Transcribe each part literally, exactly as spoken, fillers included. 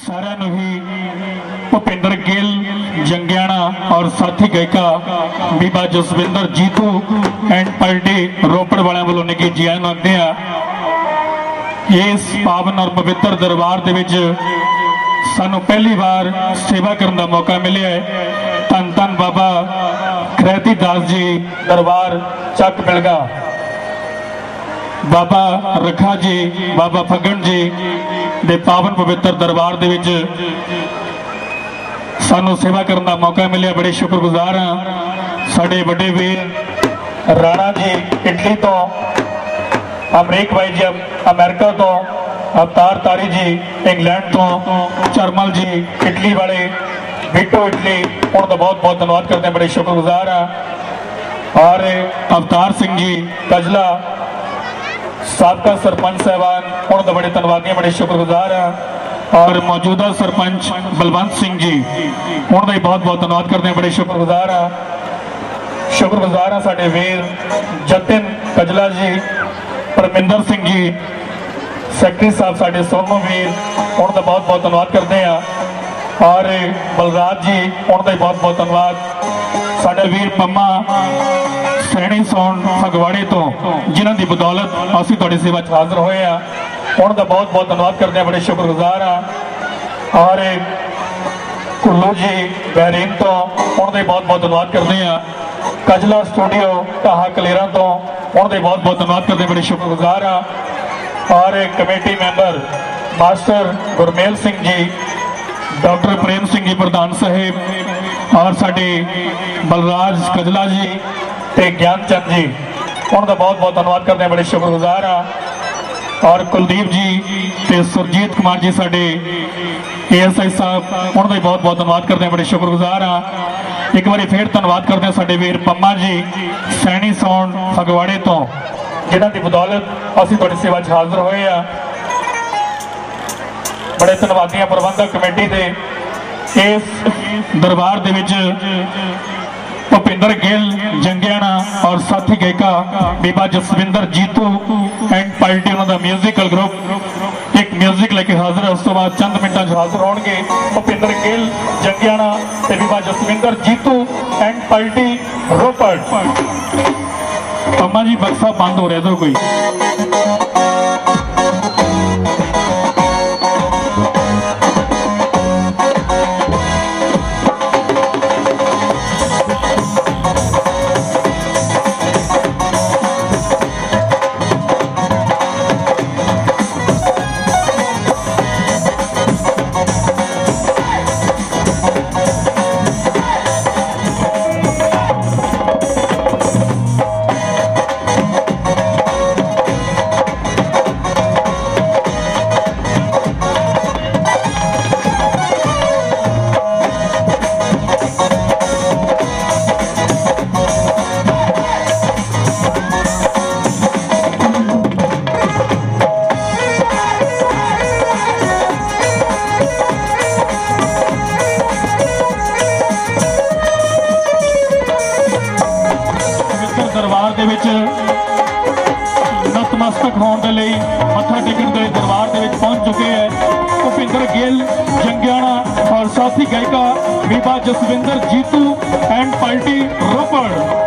सारिਆਂ ਨੂੰ ही भुपिंदर गिल जंगियाना और साथी गायिका बीबा जसविंदर जीतू एंड पार्टी रोपड़ वालों वालों निकी जी आन आखते हैं। इस पावन और पवित्र दरबार दे विच सानू पहली बार सेवा करने का मौका मिले है। धन धन बाबा खरैती दास जी दरबार चक मिलगा, बाबा रखा जी, बाबा फगन जी दे पावन पवित्र दरबार दे विच सानू सेवा करने का मौका मिले। बड़े शुक्रगुजार हाँ। साडे बड़े वीर राणा जी इटली तो, अमरीक भाई जी अमेरिका तो, अवतार तारी जी इंग्लैंड तो, चरमल जी इटली वाले, बिटो इटली, उनका बहुत बहुत धन्यवाद करते हैं। बड़े शुक्रगुजार हाँ। और अवतार सिंह जी कजला साबका सरपंच साहबान, उनका बड़े धन्यवादी, बड़े शुक्रगुजार हैं। और मौजूदा सरपंच बलवंत सिंह जी, उनका भी बहुत बहुत धन्यवाद करते हैं। बड़े शुक्रगुजार हैं। शुक्रगुजार हैं साडे वीर जतिन कजला जी, परमिंदर सिंह जी सैकटरी साहब साडे सोनू वीर, उनका बहुत बहुत धन्यवाद करते हैं। और बलराज जी, उनका भी बहुत बहुत धन्यवाद। साडे वीर पम्मा सैनी सोन फगवाड़े तो, जिन्हों की बदौलत असीं तुहाडी सेवा च हाजिर होए हैं, उनका बहुत बहुत धन्यवाद करते हैं। बड़े शुक्रगुजार हाँ। और कुल्लू जी बहरीन तो, उनका बहुत बहुत धन्यवाद करते हैं। कजला स्टूडियो ढाहा कलेरा तो, उनका बहुत बहुत धन्यवाद करते हैं। बड़े शुक्रगुजार हाँ। और committee member master Gurmel Singh ji, doctor Prem Singh ji प्रधान साहिब, और साडे बलराज कजला जी ते ज्ञानचंद जी, उनका बहुत बहुत धन्यवाद करते हैं। बड़े शुक्रगुजार हाँ। और कुलदीप जी ते सुरजीत कुमार जी साडे ए एस आई साहब, उनका भी बहुत बहुत धन्यवाद करते हैं। बड़े शुक्रगुजार हाँ। एक बार फिर धन्यवाद करते हैं साडे वीर पम्मा जी सैनी सोन फगवाड़े तो, जिन्हों की बदौलत असीं तुहाडी सेवा च हाजिर होए हैं। बड़े धन्यवादी प्रबंधक कमेटी के इस दरबार दे विच भुपिंदर गिल जंगियाना और साथी गायिका बीबा जसविंदर जीतू एंड पार्टी, उन्होंने म्यूजिकल ग्रुप एक म्यूजिक लेके हाजिर है। उस तो बाद चंद मिनटों में हाजिर होंगे भुपिंदर गिल जंगियाना ते बीबा जसविंदर जीतू एंड पार्टी रोपड़। पम्मा जी बक्सा बंद हो रहा था कोई। नतमस्तक होने के लिए मत्था टेकन के दरबार के पहुंच चुके हैं भुपिंदर गिल जंगियाना और साथी गायिका बीबा जसविंदर जीतू एंड पार्टी रोपड़।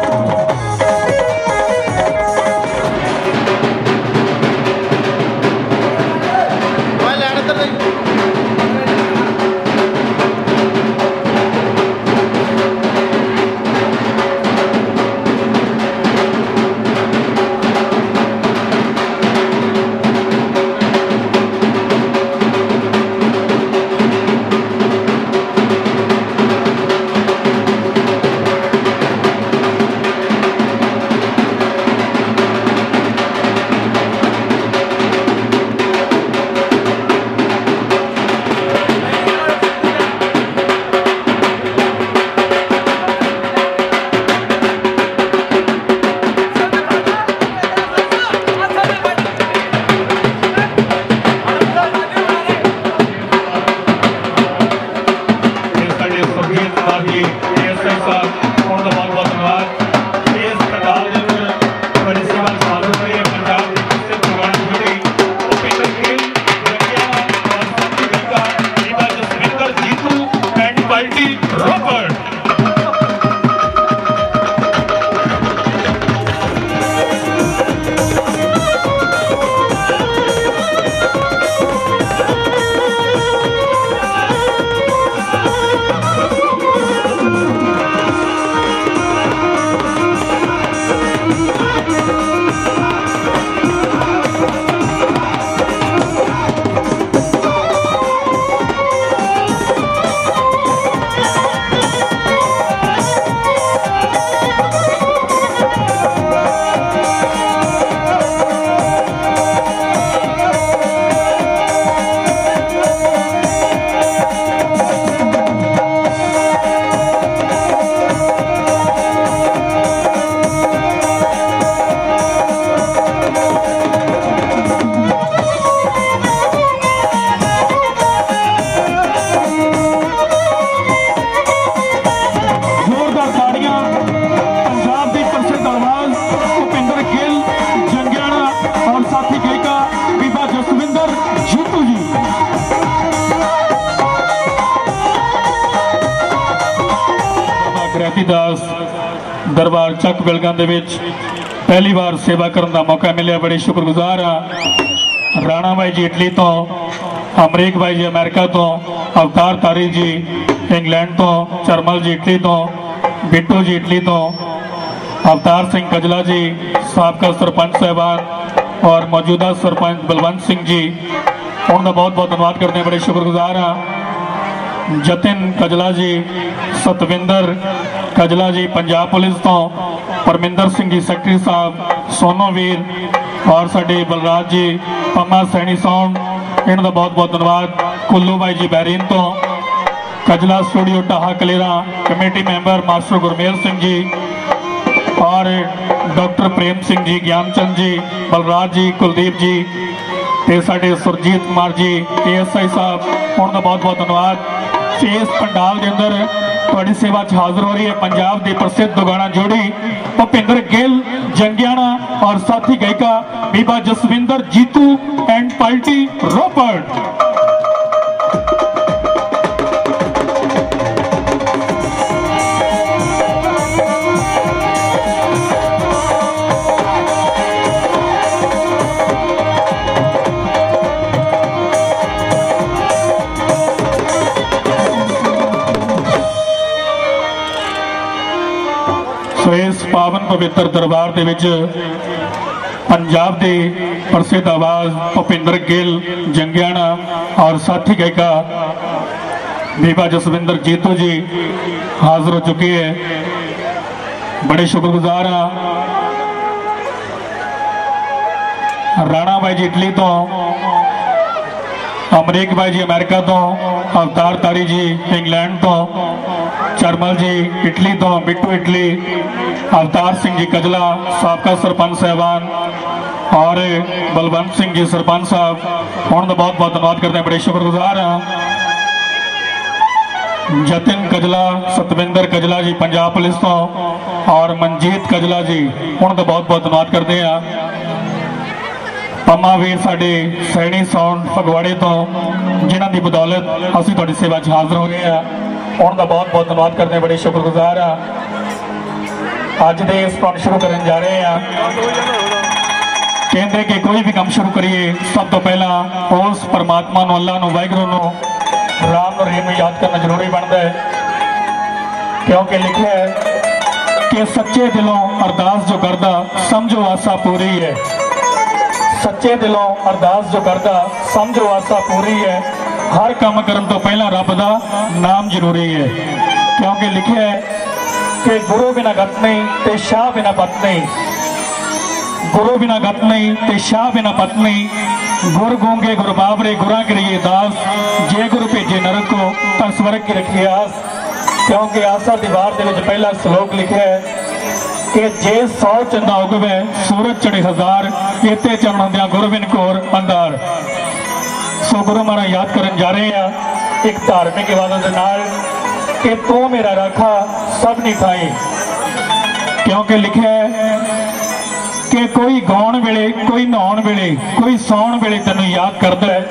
तुलसी दास दरबार चक बिलगां दे विच पहली बार सेवा करने का मौका मिले, बड़े शुक्रगुजार हाँ। राणा भाई जी इटली तो, अमरीक भाई जी अमेरिका तो, अवतार तारी जी इंग्लैंड तो, चरमल जी इटली तो, बिट्टू जी इटली तो, अवतार सिंह कजला जी साबका सरपंच साहबान और मौजूदा सरपंच बलवंत सिंह जी, उनका बहुत बहुत धन्यवाद करते हैं, बड़े शुक्रगुजार हाँ। जतिन कजला जी, सतविंदर कजला जी पंजाब पुलिस तो, परमिंदर सिंह जी सैकटरी साहब, सोनो वीर और साडे बलराज जी पम्मा सैनी साउंड, इनका बहुत बहुत धन्यवाद। कुल्लू भाई जी बैरीन तो, कजला स्टूडियो टाहा कलेरा committee member master Gurmel Singh ji और डॉक्टर प्रेम सिंह जी, ज्ञानचंद जी, बलराज जी, कुलदीप जी ते साडे Surjit Kumar ji A S I साहब, उनका बहुत बहुत धन्यवाद। इस पंडाल के अंदर थोड़ी सेवा च हाजिर हो रही है पंजाब की प्रसिद्ध गाना जोड़ी भुपिंदर गिल जंगियाना और साथी गायिका बीबा जसविंदर जीतू एंड पार्टी रोपड़। सो इस पावन पवित्र दरबार के विच पंजाब के प्रसिद्ध आवाज भुपिंदर गिल जंगियाना और साथी गायिका बीबा जसविंदर जीतू जी हाजिर हो चुकी है, बड़े शुक्रगुजार हाँ। राणा भाई जी इटली तो, अमरीक भाई जी अमेरिका तो, अवतार तारी जी इंग्लैंड तो, चरमल जी इटली तो, बिट्टू इटली, अवतार सिंह जी कजला साबका सरपंच साहबान और बलवंत सिंह जी सरपंच साहब, उनका बहुत बहुत धन्यवाद करते हैं, बड़े शुक्रगुजार हाँ। जतिन कजला, सतविंदर कजला जी पंजाब पुलिस तो और मनजीत कजला जी, उनका बहुत बहुत धन्यवाद करते हैं। पम्मा वीर साडे सैनी साउंड फगवाड़े तो, जिन्हों की बदौलत असीं तुहाडी सेवा च हाजिर हो गए हैं, उनका बहुत बहुत धन्यवाद करते हैं, बड़े शुक्रगुजार हाँ। अज दे इस काम शुरू करने जा रहे हैं, कहते कि कोई भी काम शुरू करिए सब तो पहला उस परमात्मा नूं, अल्लाह नूं, वाहिगुरू नूं, राम नूं, रहीम नूं याद करना जरूरी बनता है, क्योंकि लिखा है कि सच्चे दिलों अरदास जो करदा समझो आसा पूरी है। सच्चे दिलों अरदास जो करदा समझो आसा पूरी है। हर काम करने तो पहला रब दा नाम जरूरी है, क्योंकि लिखा है कि गुरु बिना गत नहीं ते शाह बिना पत नहीं, गुरु बिना गत नहीं ते शाह बिना पत नहीं, गुर गूंगे गुरु बाबरे गुरा करिए दास, जे गुरु भेजे नरक को तो स्वर्ग की रखिए आस। क्योंकि आसा दीवार के पहला श्लोक लिखा है कि जे सौ चंदा उगवे सूरज चढ़े हजार, इतने चरण होंदिया गुरु बिन घोर अंधार। सो गुरु महाराज याद करन जा रहे हैं एक धार्मिक इबादत के नाल कि तू मेरा राखा सब नहीं खाई, क्योंकि लिखा है कि कोई गाउन वेले, कोई नहाउण वेले, कोई सौण वेले तेनों याद करदा है,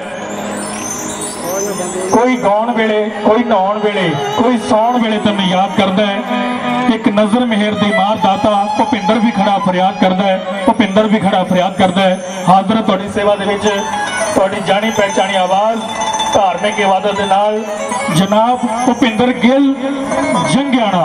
कोई गाउन वेले, कोई नहाउण वेले, कोई सौण वेले तेनों याद करदा है। एक नजर मेहर दी मार दाता भुपिंदर भी खड़ा फरियाद करदा है, भुपिंदर भी खड़ा फरियाद करदा है। हाजिर तुहाडी सेवा दे विच तुहाडी जानी पहचानी आवाज धार्मिक इबादत दे नाल जनाब भुपिंदर गिल जंगियाना।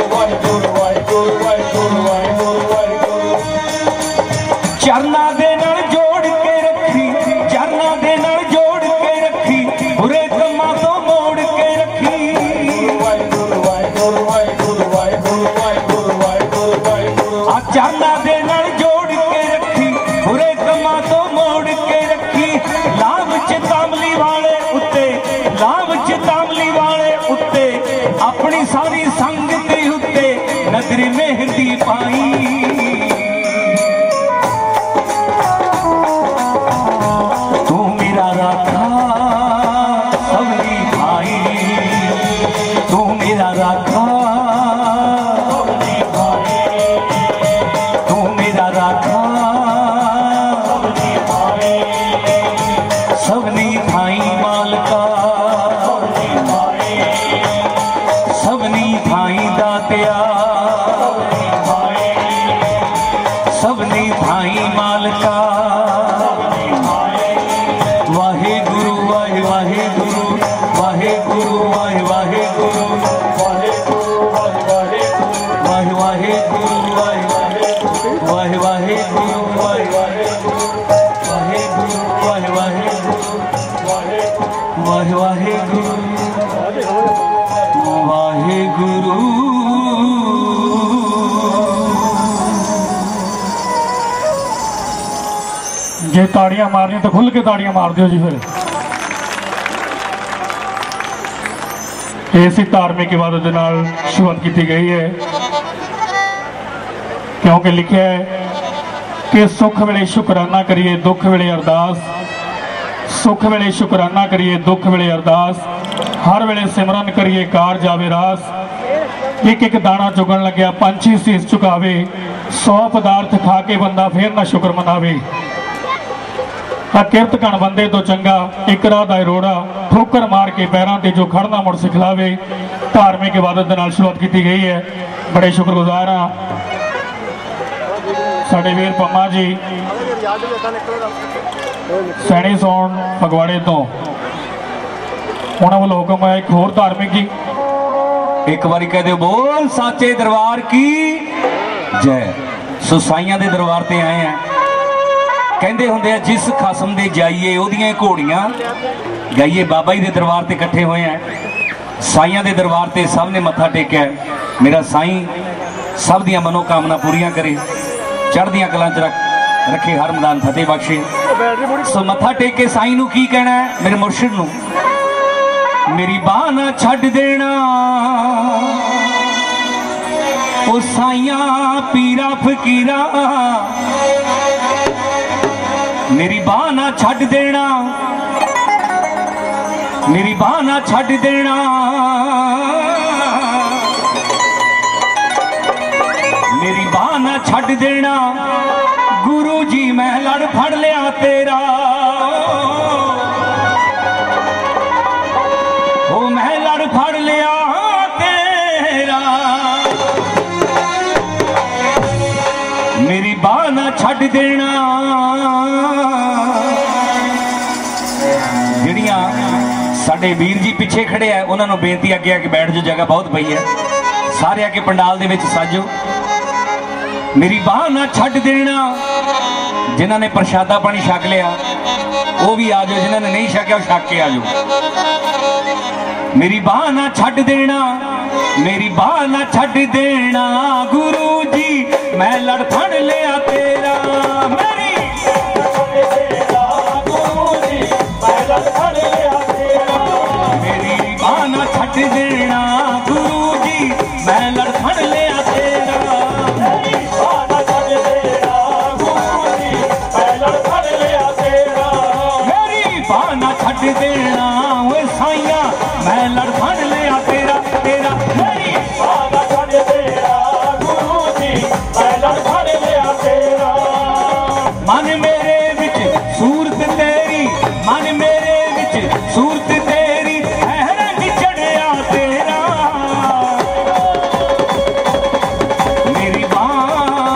वाहिगुरु वाहिगुरु वाहिगुरु वाहिगुरु अचाना दे नाल जोड़ के रखी बुरे कमां तो मोड़ के रखी लाभ चितामली वाले उत्ते लाभ चितामली वाले उत्ते अपनी सारी संग दे उत्ते नजर मेहंदी पाई तू मेरा राखा सबनी भाई तू मेरा राखा सबनी भाई तू मेरा राखा सबनी भाई सबनी भाई मालका सबनी भाई सबनी भाई दातिया सबनी भाई सबनी भाई मालका सबनी भाई वाहे गुरु वाहे वाहे गुरु वाहे गुरु वाहे वाहे गुरु वाहे गुरु वाहे वाहे गुरु वाहे वाहे गुरु वाहे वाहे वाहे गुरु वाहे वाहे वाहे गुरु वाहे वाहे गुरु वाहे वाहे गुरु वाहे गुरु जे ताड़ियां मारनी तो खुल के ताड़ियां मार दियो जी। फिर ऐसी धार्मिक इबादत के नाल शुरुआत की गई है क्योंकि लिखा है कि सुख वेले शुकराना करिए दुख वेले अरदास सुख वेले शुकराना करिए दुख वेले अरदास हर वेले सिमरन करिए कार जावे रास एक एक दाना चुगन लग्या पंछी सीस चुकावे सौ पदार्थ खा के बंदा फिर ना शुक्र मनावे किरत कण बंदे तो चंगा एक राह दा रोड़ा ठोकर मार के पैरों ते जो खड़ना मुड़ सिखलावे धार्मिक इबादत दे नाल शुरुआत की गई है। बड़े शुक्रगुजार हाँ साडे वीर पम्मा जी सैनी सौन फगवाड़े तो उन्होंने वालों हुक्म है एक होर धार्मिक जी एक बारी कह दो बोल साचे दरबार की जय। सो साइयां दे दरबार ते आए हैं कहते होंगे जिस खसम दे जाइए ओदियां घोड़ियां गाइए बाबा जी दे दरबार ते इकट्ठे हुए हैं साइयां दे दरबार ते सब ने मत्था टेकिया मेरा साईं सब दियां मनोकामना पूरियां करे चढ़दियां कलां च रख रखे हर मैदान फतेह बख्शे। सो मत्था टेक के साईं नूं की कहना है मेरे मुर्शिद नूं मेरी बाह ना छड्ड देना ओ साइयां पीरा फकीरा मेरी बाह ना छड्ड देना मेरी बाह ना छड्ड देना मेरी बाह ना छड्ड देना गुरु जी मैं लड़ फड़ लिया तेरा ओ मैं लड़ फड़ लिया तेरा मेरी बाह ना छड्ड देना। ਜਿਹੜੀਆਂ ਸਾਡੇ ਵੀਰ जी पिछे खड़े है उन्होंने बेनती अगे आके बैठ जो जगह बहुत पई है सारे आके पंडाल दे विच साजो मेरी बाह ना छड्ड देना जिन्हों ने प्रशादा पानी छक लिया वो भी आ जाओ जिन्होंने नहीं छकिया वो छक के आ जाओ मेरी बाह ना छड्ड देना मेरी बाह ना छड्ड देना गुरु जी मैं लड़ फड़ लिया तेरा मेरी मेरी बाह ना छड्ड देना गुरु जी मैं लड़ फड़ लिया तेरा मेरी बाह ना छड्ड देना गुरु जी मैं लड़ फड़ लिया तेरा मेरी बाह ना छड्ड देना ओए साइयां मैं लड़ फड़ लिया तेरा तेरा मेरी बाह ना छड्ड देना गुरु जी मैं लड़ फड़ लिया तेरा मन मेरे विच सूरत तेरी मन मेरे विच सूरत तेरी है रंग चढ़िया तेरा मेरी बाह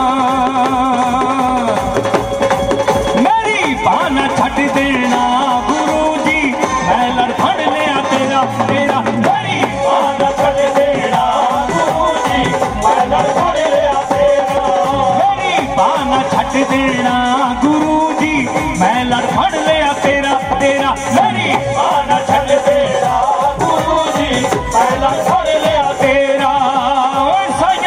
मेरी बाह ना छड्ड देना गुरु जी मैं लड़ फड़ लिया तेरा तेरा मेरी बाह ना छड्ड देना गुरु जी मैं लड़ फड़ लिया तेरा मेरी बाह ना छड्ड देना गुरु जी मैं लड़ फड़ लिया तेरा तेरा मेरी बाह ना छड्ड देना गुरु जी मैं लड़ फड़ लिया तेरा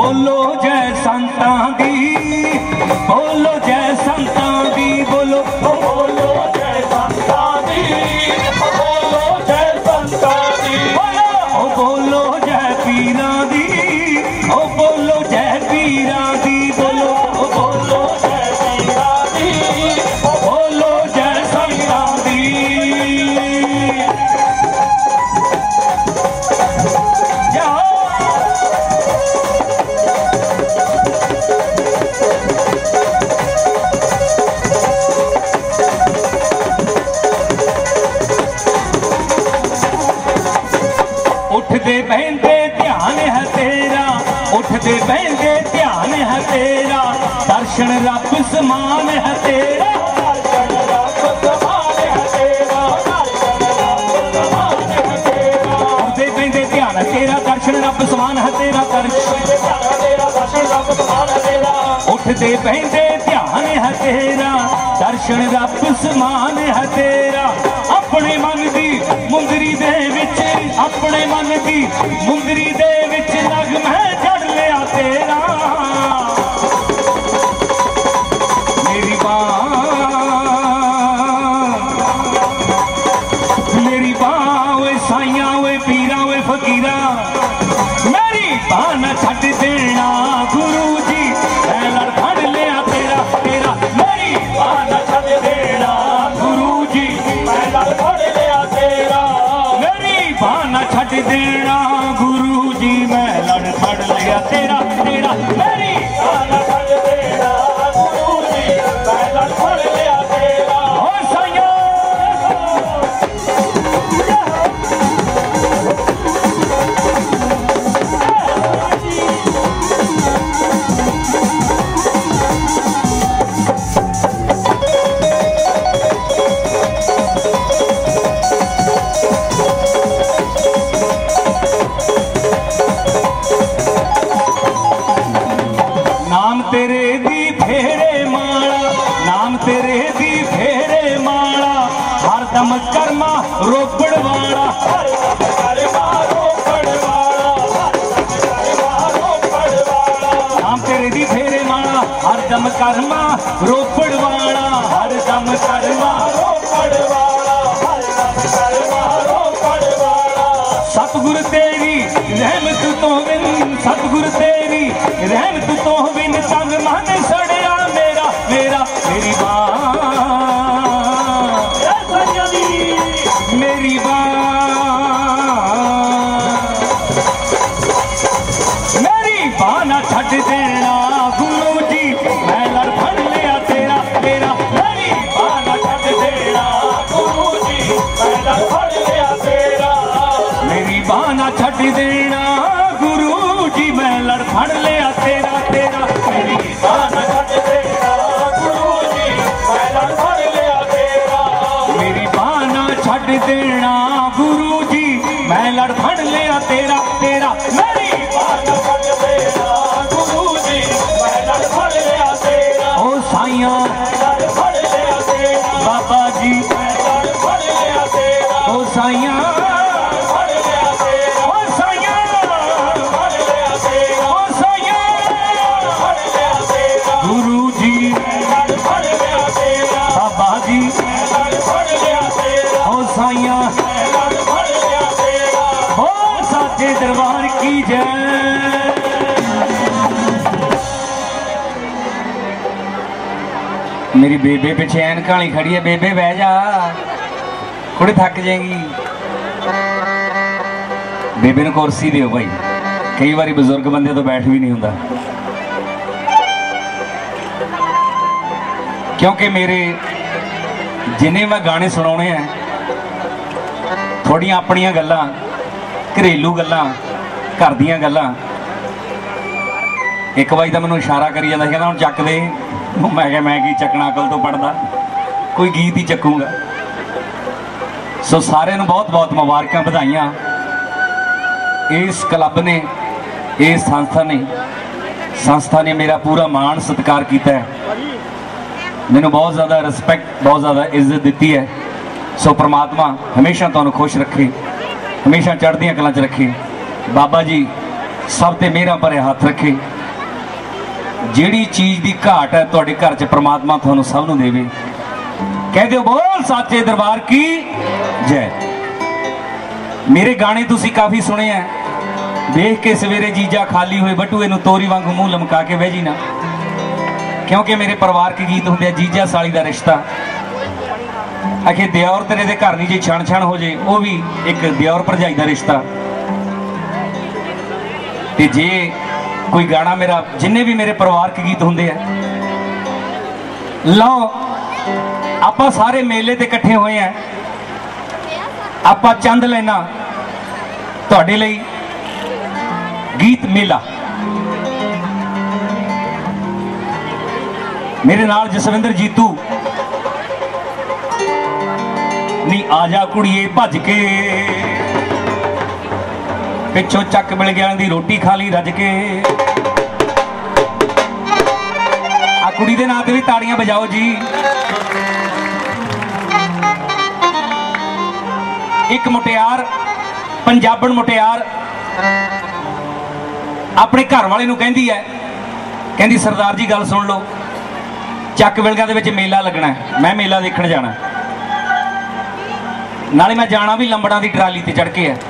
बोलो जय संतां दी, बोलो जय संतां दी, बोलो बोलो जय संतां दी, बोलो जय संतां दी, ओ बोलो जय पीरां दी, ओ बोलो जय पीरां दी, बोलो ओ बोलो जय पीरां दी, बोलो जय संतां दी। उठते बहते ध्यान है तेरा, उठते बहते ध्यान है तेरा, दर्शन रब समान है तेरा, दर्शन रब समान है तेरा, दर्शन रब समान है तेरा, उठते बहते ध्यान तेरा, दर्शन रब समान है तेरा, दर्शन तेरा दर्शन रब समान है तेरा, उठते बहते ध्यान है तेरा, दर्शन रब समान है तेरा। अपने मन दी मुंदरी दे विच, अपने मन दी मुंदरी दे विच लग मैं चढ़ लिया तेरा, मेरी बां मेरी बां वे साइयां वे पीरा वे फकीरा, मेरी बां न छड्ड देना गुरु जी, मैं लड़ फड़ लिया तेरा तेरा, मेरी बां न छड्ड देना गुरु जी, मैं लड़ फड़ लिया तेरा, मेरी बां न छड्ड देना गुरु जी, मैं लड़ फड़ लिया तेरा तेरा, मेरी बां न छड्ड देना गुरु जी, मैं लड़ फड़ लिया तेरा, ओ साइयां नाम तेरे दी फेरे माला, नाम तेरे दी फेरे माला, हरदम कर्मा रोपड़ वाला, हर दम कर मारो पड़वाड़ा, हर दम कर मारो पड़वाड़ा, नाम तेरे दी फेरे माला, हरदम कर्मा रोपड़ वाला, हरदम कर्मा मारो पड़वाड़ा, हर दम कर मारो पड़वाड़ा, सतगुर तेरी रहमत तो बिन, सतगुर तेरी रहमत तो बिन, तन मन सड़िया मेरा मेरा, मेरी बां जय सैया दी, मेरी बां मेरी बां न छड्ड देना गुरु जी, मैं लड़ फड़ लिया तेरा तेरा, मेरी बां न छड्ड देना गुरु जी, मैं लड़ फड़ लिया तेरा, मेरी बां न छड्ड देना गुरु जी, मैं लड़ फड़ लिया तेरा तेरा, मेरी बां न छड्ड देना गुरु जी, मैं लड़ फड़ लिया तेरा, मेरी बां न छड्ड देना गुरु जी, मैं लड़ फड़ लिया तेरा तेरा, मेरी बां न छड्ड देना गुरु जी, मैं लड़ फड़ लिया तेरा, ओ साइयां लड़ फड़ लिया तेरा, बाबा जी, मैं लड़ फड़ लिया तेरा, ओ साइयां फड़ लिया तेरा, ओ साइयां फड़ लिया तेरा, ओ साइयां फड़ लिया तेरा, गुरु जी, लड़ फड़ लिया तेरा, बाबा जी, लड़ फड़ लिया तेरा, ओ साइयां लड़ फड़ लिया तेरा, ओ साचे दरबार की जय। मेरी बेबे पिछे ऐनक वाली खड़ी है, बेबे बह जा, कुड़े थक जाएगी, बेबे ने कुर्सी दियो भाई, कई बार बजुर्ग बंदे तो बैठ भी नहीं होंदा, क्योंकि मेरे जिन्हें मैं गाने सुनाने हैं, थोड़ियां अपनियां गल्लां, घरेलू गल्लां, घर दियां गल्लां, एक बारी तो मैनू इशारा करी जाता, कहना हुण चक दे, मैं क्या मैं की चकना, अकल तो पढ़दा, कोई गीत ही चकूंगा। सो सारे नू बहुत बहुत मुबारकां, बधाइयां। इस क्लब ने, इस संस्था ने संस्था ने मेरा पूरा मान सत्कार किया है, मैनू बहुत ज़्यादा रिस्पैक्ट, बहुत ज़्यादा इज्जत दी है। सो परमात्मा हमेशा तुहानू खुश रखे, हमेशा चढ़दियां कलां च रखे, बाबा जी सब ते मेहरां भरे हाथ रखे। ਜਿਹੜੀ ਚੀਜ਼ ਦੀ ਘਾਟ ਹੈ ਤੁਹਾਡੇ ਘਰ 'ਚ ਪ੍ਰਮਾਤਮਾ ਤੁਹਾਨੂੰ ਸਭ ਨੂੰ ਦੇਵੇ। ਕਹਿ ਦਿਓ ਬੋਲ ਸੱਚੇ ਦਰਬਾਰ ਕੀ ਜੈ। ਮੇਰੇ ਗਾਣੇ ਤੁਸੀਂ ਕਾਫੀ ਸੁਣੇ ਆ। ਦੇਖ ਕੇ ਸਵੇਰੇ ਜੀਜਾ ਖਾਲੀ ਹੋਏ ਬਟੂਏ ਨੂੰ ਤੋਰੀ ਵਾਂਗੂ ਮੂੰਹ ਲਮਕਾ ਕੇ ਬਹਿ ਜੀ ਨਾ, ਕਿਉਂਕਿ ਮੇਰੇ ਪਰਿਵਾਰਕ ਗੀਤ ਹੁੰਦੇ ਆ। ਜੀਜਾ ਸਾਲੀ ਦਾ ਰਿਸ਼ਤਾ, ਆਖੇ ਦਿਓਰ ਤੇਰੇ ਦੇ ਘਰ ਨਹੀਂ ਜੇ ਛਣ ਛਣ ਹੋ ਜੇ, ਉਹ ਵੀ ਇੱਕ ਦਿਓਰ ਭਰਜਾਈ ਦਾ ਰਿਸ਼ਤਾ। ਤੇ ਜੇ ਕੋਈ ਗਾਣਾ ਮੇਰਾ, ਜਿੰਨੇ ਵੀ ਮੇਰੇ ਪਰਿਵਾਰਕ ਗੀਤ ਹੁੰਦੇ ਆ, ਲਓ ਆਪਾਂ ਸਾਰੇ ਮੇਲੇ ਤੇ ਇਕੱਠੇ ਹੋਏ ਆ, ਆਪਾਂ ਚੰਦ ਲੈਣਾ ਤੁਹਾਡੇ ਲਈ ਗੀਤ ਮੇਲਾ। ਮੇਰੇ ਨਾਲ ਜਸਵਿੰਦਰ ਜੀਤੂ ਨੀ ਆ ਜਾ ਕੁੜੀਏ ਭੱਜ ਕੇ, ਪਿੱਛੋਂ ਚੱਕ ਮਿਲ ਗਿਆ ਦੀ ਰੋਟੀ ਖਾ ਲਈ ਰੱਜ ਕੇ। ਆ ਕੁੜੀ ਦੇ ਨਾਂ ਤੇ ਵੀ ਤਾੜੀਆਂ ਵਜਾਓ ਜੀ। ਇੱਕ ਮੁਟਿਆਰ, ਪੰਜਾਬਣ ਮੁਟਿਆਰ ਆਪਣੇ ਘਰ ਵਾਲੇ ਨੂੰ ਕਹਿੰਦੀ ਹੈ, ਕਹਿੰਦੀ ਸਰਦਾਰ ਜੀ ਗੱਲ ਸੁਣ ਲਓ, ਚੱਕ ਬਿਲਗਾ ਦੇ ਵਿੱਚ ਮੇਲਾ ਲੱਗਣਾ, ਮੈਂ ਮੇਲਾ ਦੇਖਣ ਜਾਣਾ, ਨਾਲੇ ਮੈਂ ਜਾਣਾ ਵੀ ਲੰਬੜਾਂ ਦੀ ਟਰਾਲੀ ਤੇ ਚੜ ਕੇ ਹੈ।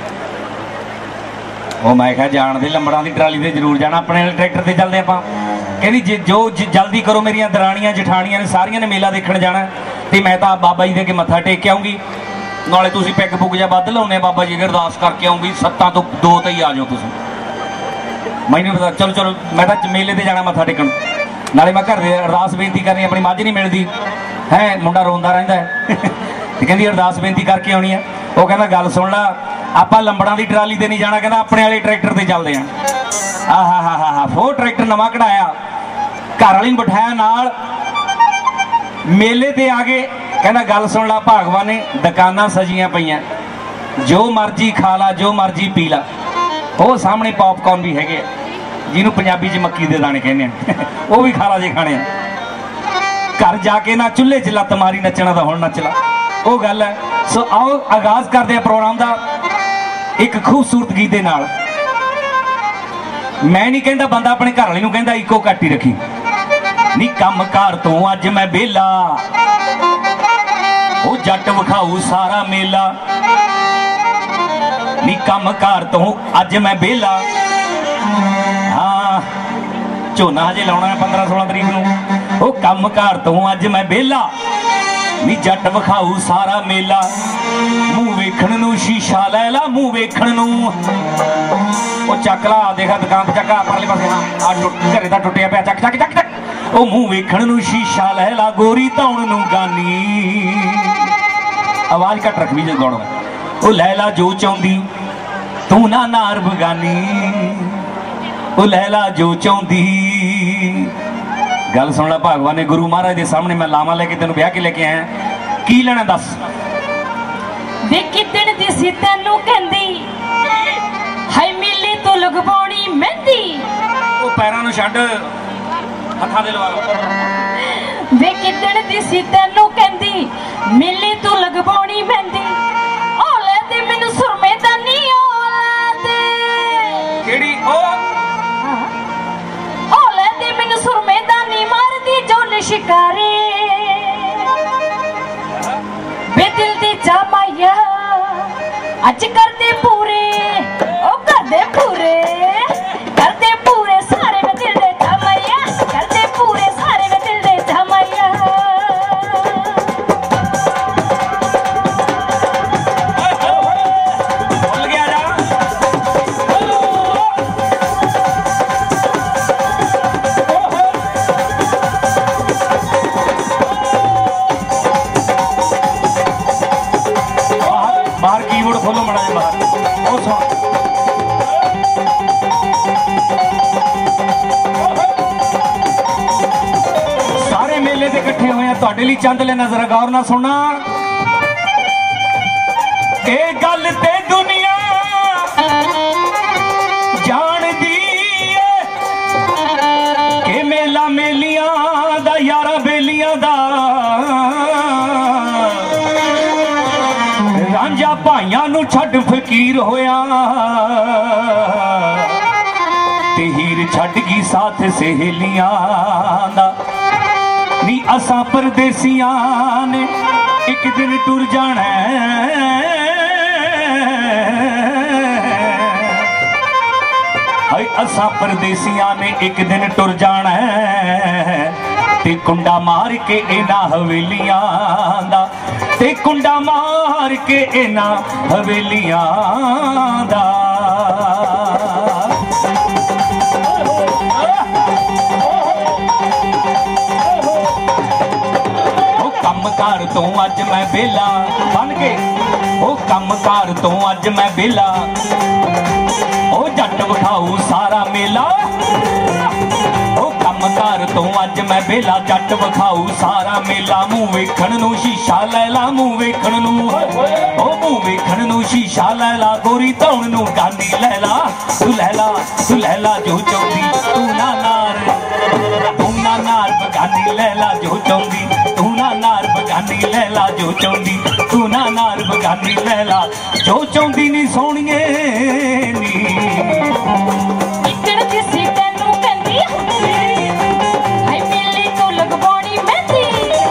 ਉਹ ਮੈਂ ਕਿਹਾ ਜਾਣ ਦੇ, ਲੰਬੜਾਂ ਦੀ ਟਰਾਲੀ ਤੇ ਜ਼ਰੂਰ ਜਾਣਾ, ਆਪਣੇ ਵਾਲੇ ਟਰੈਕਟਰ ਤੇ ਚੱਲਦੇ ਆਪਾਂ। ਕਹਿੰਦੀ ਜੇ ਜੋ ਜਲਦੀ ਕਰੋ, ਮੇਰੀਆਂ ਦਰਾਣੀਆਂ ਜਠਾਣੀਆਂ ਨੇ ਸਾਰੀਆਂ ਨੇ ਮੇਲਾ ਦੇਖਣ ਜਾਣਾ, ਤੇ ਮੈਂ ਤਾਂ ਬਾਬਾ ਜੀ ਦੇ ਅੱਗੇ ਮੱਥਾ ਟੇਕ ਕੇ ਆਉਂਗੀ, ਨਾਲੇ ਤੁਸੀਂ ਪੈਗ ਪੁੱਗ ਜਾਂ ਵੱਧ ਲਾਉਨੇ ਬਾਬਾ ਜੀ ਅਰਦਾਸ ਕਰਕੇ ਆਉਂਗੀ, ਸੱਤਾਂ ਤੋਂ ਦੋ ਤੇ ਹੀ ਆ ਜਾਓ ਤੁਸੀਂ। ਮੈਨੂੰ ਪਤਾ, ਚਲੋ ਚਲੋ ਮੈਂ ਤਾਂ ਮੇਲੇ ਤੇ ਜਾਣਾ ਮੱਥਾ ਟੇਕਣ, ਨਾਲੇ ਮੈਂ ਘਰ ਦੇ ਅਰਦਾਸ ਬੇਨਤੀ ਕਰਨੀ, ਆਪਣੀ ਮੱਝ ਨਹੀਂ ਮਿਲਦੀ ਹੈ, ਮੁੰਡਾ ਰੋਂਦਾ ਰਹਿੰਦਾ ਹੈ। ਤੇ ਕਹਿੰਦੀ ਅਰਦਾਸ ਬੇਨਤੀ ਕਰਕੇ ਆਉਣੀ ਆ। ਉਹ ਕਹਿੰਦਾ ਗੱਲ ਸੁਣ ਲਾ, ਆਪਾਂ ਲੰਬੜਾਂ ਦੀ ਟਰਾਲੀ ਤੇ ਨਹੀਂ ਜਾਣਾ, ਕਹਿੰਦਾ ਆਪਣੇ ਵਾਲੇ ਟਰੈਕਟਰ ਤੇ ਚੱਲਦੇ ਆ। ਆਹਾ ਹਾ ਹਾ ਹਾ ਫੋਰ ਟਰੈਕਟਰ ਨਵਾਂ ਕਢਾਇਆ, ਘਰ ਵਾਲੀ ਨੂੰ ਬਿਠਾਇਆ ਨਾਲ, ਮੇਲੇ ਤੇ ਆ ਗਏ। ਕਹਿੰਦਾ ਗੱਲ ਸੁਣ ਲਾ ਭਾਗਵਾਨ ਨੇ, ਦੁਕਾਨਾਂ ਸਜੀਆਂ ਪਈਆਂ, ਜੋ ਮਰਜੀ ਖਾ ਲਾ, ਜੋ ਮਰਜੀ ਪੀ ਲਾ। ਉਹ ਸਾਹਮਣੇ ਪੌਪਕਾਰਨ ਵੀ ਹੈਗੇ, ਜਿਹਨੂੰ ਪੰਜਾਬੀ 'ਚ ਮੱਕੀ ਦੇ ਦਾਣੇ ਕਹਿੰਦੇ ਆ, ਉਹ ਵੀ ਖਾ ਲਾ ਜੇ ਖਾਣੇ ਆ। ਘਰ ਜਾ ਕੇ ਨਾ ਚੁੱਲ੍ਹੇ 'ਚ ਲੱਤ ਮਾਰੀ, ਨੱਚਣਾ ਤਾਂ ਹੁਣ ਨੱਚ ਲਾ, ਉਹ ਗੱਲ ਹੈ। ਸੋ ਆਓ ਆਗਾਜ਼ ਕਰਦੇ ਆ ਪ੍ਰੋਗਰਾਮ ਦਾ ਇੱਕ ਖੂਬਸੂਰਤ ਗੀਤ ਦੇ ਨਾਲ। ਮੈਂ ਨਹੀਂ ਕਹਿੰਦਾ, ਬੰਦਾ ਆਪਣੇ ਘਰ ਵਾਲੇ ਨੂੰ ਕਹਿੰਦਾ ਇੱਕੋ ਘੱਟ ਹੀ ਰੱਖੀ। ਨੀ ਕੰਮ ਕਾਰ ਤੋਂ ਅੱਜ ਮੈਂ ਵਿਹਲਾ, ਉਹ ਜੱਟ ਵਿਖਾਊ ਸਾਰਾ ਮੇਲਾ। ਨੀ ਕੰਮ ਕਾਰ ਤੋਂ ਅੱਜ ਮੈਂ ਵਿਹਲਾ, ਹਾਂ ਝੋਨਾ ਹਜੇ ਲਾਉਣਾ ਪੰਦਰਾਂ ਸੋਲਾਂ ਤਰੀਕ ਨੂੰ। ਉਹ ਕੰਮ ਕਾਰ ਤੋਂ ਅੱਜ ਮੈਂ ਵਿਹਲਾ, ਨੀ ਜੱਟ ਵਿਖਾਊ ਸਾਰਾ ਮੇਲਾ। ਮੂੰਹ ਵੇਖਣ ਨੂੰ ਸ਼ੀਸ਼ਾ ਲੈ ਲਾ, ਮੂੰਹ ਵੇਖਣ ਨੂੰ। ਉਹ ਚੱਕ ਲਾ, ਦੇਖਾ ਦੁਕਾਨ ਤੇ ਚੱਕਾ ਪਰਲੇ ਪਾਸੇ, ਆ ਘਰੇ ਦਾ ਟੁੱਟਿਆ ਪਿਆ, ਚੱਕ ਚੱਕ ਚੱਕ ਚੱਕ। ਉਹ ਮੂੰਹ ਵੇਖਣ ਨੂੰ ਸ਼ੀਸ਼ਾ ਲੈ ਲਾ, ਗੋਰੀ ਧੌਣ ਨੂੰ ਗਾਨੀ। ਆਵਾਜ਼ ਘੱਟ ਰੱਖਵੀਂ ਜੇ ਗਾਉਣਾ। ਉਹ ਲੈ ਲਾ ਜੋ ਚਾਹੁੰਦੀ, ਤੂੰ ਨਾ ਨਾਰ ਬਗਾਨੀ। ਉਹ ਲੈ ਲਾ ਜੋ ਚਾਹੁੰਦੀ। ਗੱਲ ਸੁਣ ਲੈ ਭਗਵਾਨ ਨੇ, ਗੁਰੂ ਮਹਾਰਾਜ ਦੇ ਸਾਹਮਣੇ ਮੈਂ ਲਾਵਾਂ ਲੈ ਕੇ ਤੈਨੂੰ ਵਿਆਹ ਕੇ ਲੈ ਕੇ ਆਇਆ, ਕੀ ਲੈਣਾ ਦੱਸ। ਵੇ ਕਿਦਣ ਦੀ ਸੀ ਤੈਨੂੰ ਕਹਿੰਦੀ, ਹਾਏ ਮੇਲੇ ਤੋਂ ਲਗਵਾਉਣੀ ਮਹਿੰਦੀ। ਉਹ ਪੈਰਾਂ ਨੂੰ ਛੱਡ, ਹੱਥਾਂ ਦੇ ਲਵਾ ਲਓ। ਵੇ ਕਿਦਣ ਦੀ ਸੀ ਤੈਨੂੰ ਕਹਿੰਦੀ, ਮੇਲੇ ਤੋਂ ਲਗਵਾਉਣੀ ਮਹਿੰਦੀ। ਔਲੇ ਤੇ ਮੈਨੂੰ ਸੁਰਮੇ ਦਾ ਨਹੀਂ ਔਲੇ ਤੇ, ਕਿਹੜੀ ਉਹ ਔਲੇ ਤੇ ਮੈਨੂੰ ਸੁਰਮੇ ਦਾ ਨਹੀਂ ਮਾਰਦੀ ਜੋ ਸ਼ਿਕਾਰੇ। ਵੇ ਦਿਲ ਦੀ ਜਮਾਇਆ ਅੱਜ ਕਰਦੇ ਪੂਰੇ, ਉਹ ਕਰਦੇ ਪੂਰੇ, ਕਰਦੇ ਪੂਰੇ ਸਾਰੇ ਵੇ ਦਿਲ ਦੇ ਜਮਾਇਆ, ਕਰਦੇ ਪੂਰੇ ਸਾਰੇ ਵੇ ਦਿਲ ਦੇ ਜਮਾਇਆ। ਭੁੱਲ ਗਿਆ ਜਾ। बाहर कीबोर्ड खोलो मड़ा जी बाहर। ओ सुन सारे मेले से इकट्ठे हुए हैं, तुहाडे लई चंद लेना, जरा गौर नाल सुनना। ए गल ते दुनिया जानदी है कि मेला मेलियां दा यारा बेलियां दा, रांझा भाइयां नू छड्ड फकीर होया। ते हीर छड़ गई साथ सहेलियां दा नी असां परदेसियां ने एक दिन टुर जाना हाय असां परदेसियां ने एक दिन टुर जाना ते कुंडा मार के इना हवेलियां दा ते कुंडा मार के इना हवेलियां दा कार तो अज मैं बेला बन के ओ कम कार तो अज मैं बेला ओ जट विखाऊ सारा मेला ओ कम कार तो अज मैं बेला जट विखाऊ सारा मेला मुंह वेखण नूं शीशा लै ला मुंह वेखण नूं ओ मुंह वेखण नूं शीशा लै ला गोरी धौण नूं गानी लै ला तू लै ला तू लै ला जो चाहुंदी तू ना नार तू ना नार बगानी लै ला जो चाहुंदी तू ना नार बगानी लैला जो चाहुंदी तू ना नार बगानी लैला जो चाहुंदी नी सोहणीए नी इकड़ जिसी तैनू कहंदी हाय मेले तो लगवाणी मेहंदी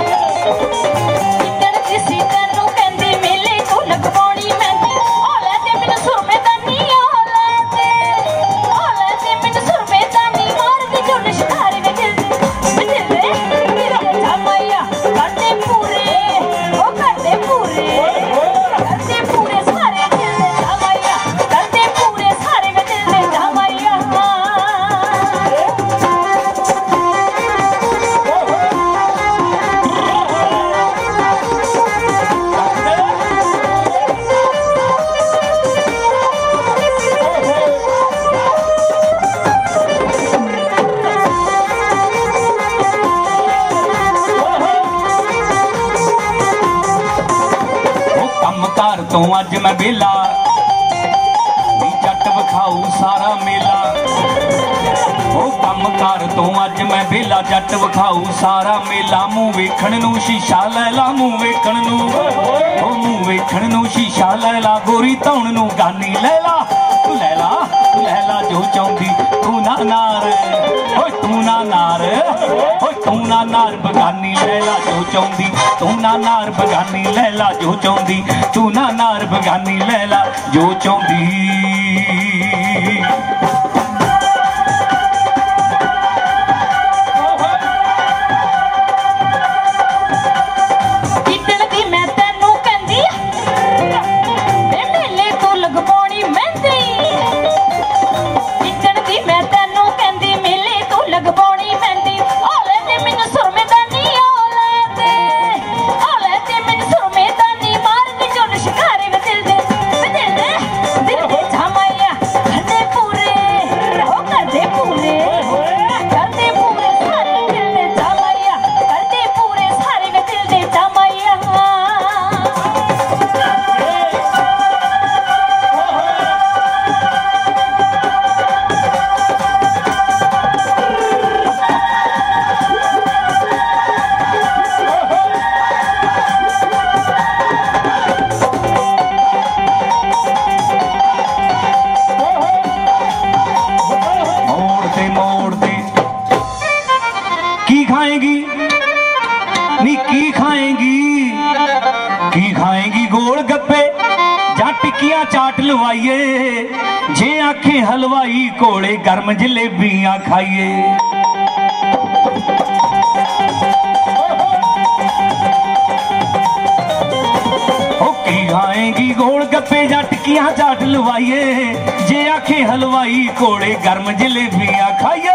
इकड़ जिसी तैनू कहंदी मेले तो लगवाणी मेहंदी ओ ले ते मैनू सुरमे दा नी ओ ले ते ओ ले ते मैनू सुरमे दा नी मार दे जोन शिकारी वे दिल दे दिल दे मेरा जामाया करते पूरे ओ करते पूरे करते पूरे सारे दिल दे जामाया करते पूरे सारे वे दिल दे जामाया ओ कम कार तो अज मैं बेला नी जट विखाऊ सारा मेला ओ कम कार तो अज मैं बेला जट विखाऊ सारा मेला मुंह वेखण नूं शीशा लै ला मुंह वेखण नूं ओ मुंह वेखण नूं शीशा लै ला गोरी धौण नूं गानी लै ला तू लै ला तू लै ला जो चाहुंदी तू ना नार ओए तू ना नार ओए तू ना नार बगानी लै ला जो चाहुंदी तू ना नार बगानी लै ला जो चाहुंदी तू ना नार बगानी लै ला जो चाहुंदी इकड़ दी मैं तैनू कहंदी वे मेले तो लगवाणी मेहंदी इकड़ दी मैं तैनू कहंदी मेले तो लगवाणी मेहंदी ओ ले ते मैनू सुरमे दा नी ओ ले ते ओ ले ते मैनू सुरमे दा नी मार दे जोन शिकारी वे दिल दे वे दिल दे दिल दे जामाया करते पूरे ओ करते पूरे करते पूरे सारे दिल दे जामाया करते पूरे सारे वे दिल दे जामाया मोड़ दे मोड़ दे की खाएगी नी की खाएगी की खाएगी गोल गप्पे जा टिक्कियां चाट लवाइए जे आखे हलवाई कोले गर्म जलेबियां खाइए ओ की खाएगी गोल गप्पे जा टिक्कियां चाट लवाइए जे आखे हलवाई कोले गर्म जलेबियां खाइए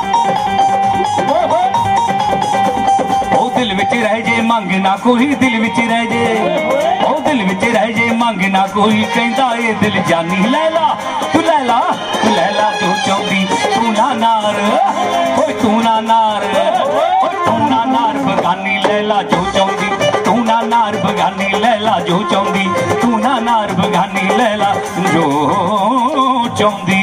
ओ दिल विच रह जे मंग ना कोई दिल विच रह जे ओ दिल विच रह जे मंग ना कोई कहंदा ए दिल जानी लैला तू लैला तू लैला जो चाहुंदी तू ना नार ओए तू ना नार ओए तू ना नार बगानी लैला जो चाहुंदी तू ना नार बगानी लैला जो चाहुंदी तू ना नार बगानी लैला जो चाहुंदी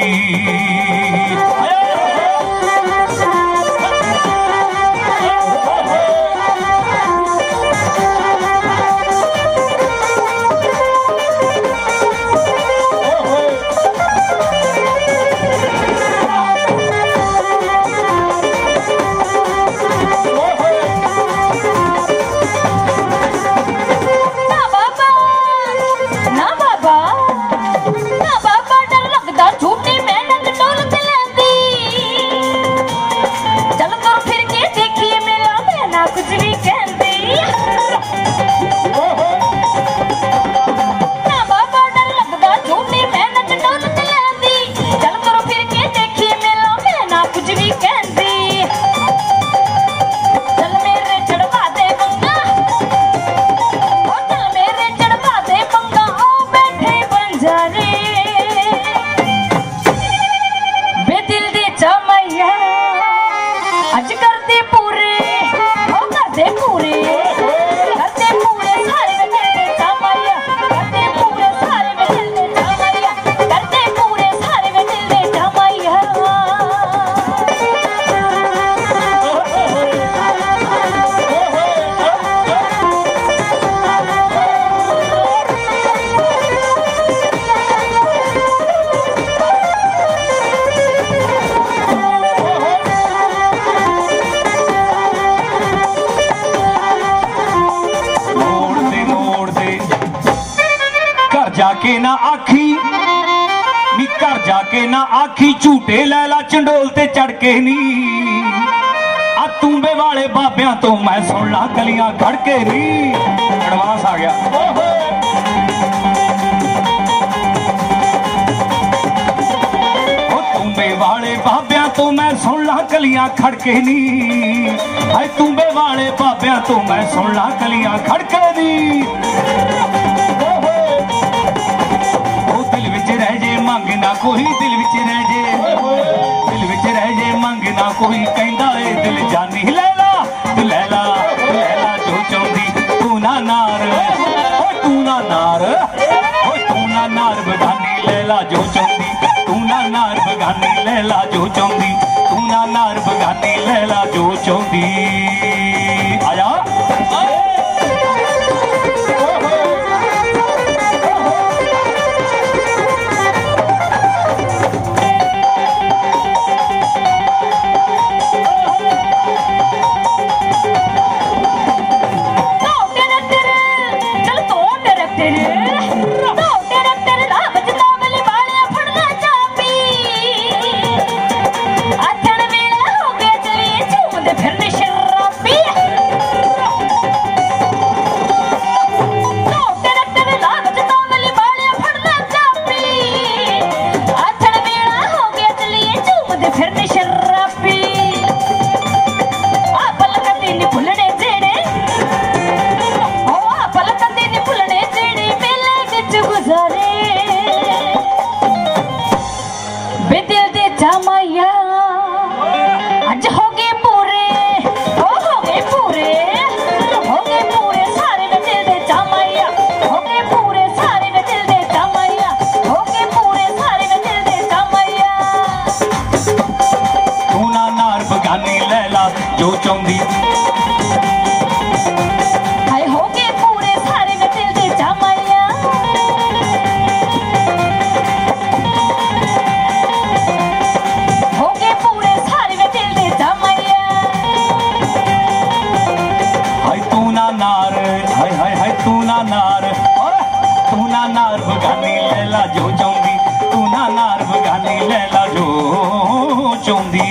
ना आखी झूठे लैला चंडोल ते चढ़ के नी आ तूंबे वाले बाबियां तो मैं सुन ला गलियां खड़ के नी। एडवांस आ गया। तूंबे वाले बाबियां तो मैं सुन ला गलियां खड़ के नी हाय तूंबे वाले बाबियां तो मैं सुन ला गलियां खड़ के नी। ओ दिल विच रह जे मंग ना कोई दिल विच रह जे दिल विच रह जे मंग ना कोई कहंदा ए दिल जानी लैला तू लैला लैला जो चाहुंदी तू ना नार ओ तू ना नार ओ तू ना नार बगानी लैला जो चाहुंदी तू ना नार बगानी लैला जो चाहुंदी तू ना नार बगानी लैला जो चाहुंदी। आया जो चाहुंदी हाय हो गए पूरे सारे में दिल दे जामाया हो गए पूरे सारे में दिल दे जामाया हाय तू ना नार हाय हाय हाय तू ना नार तू ना नार बगानी लैला जो चाहुंदी तू ना नार बगानी लैला जो चाहुंदी।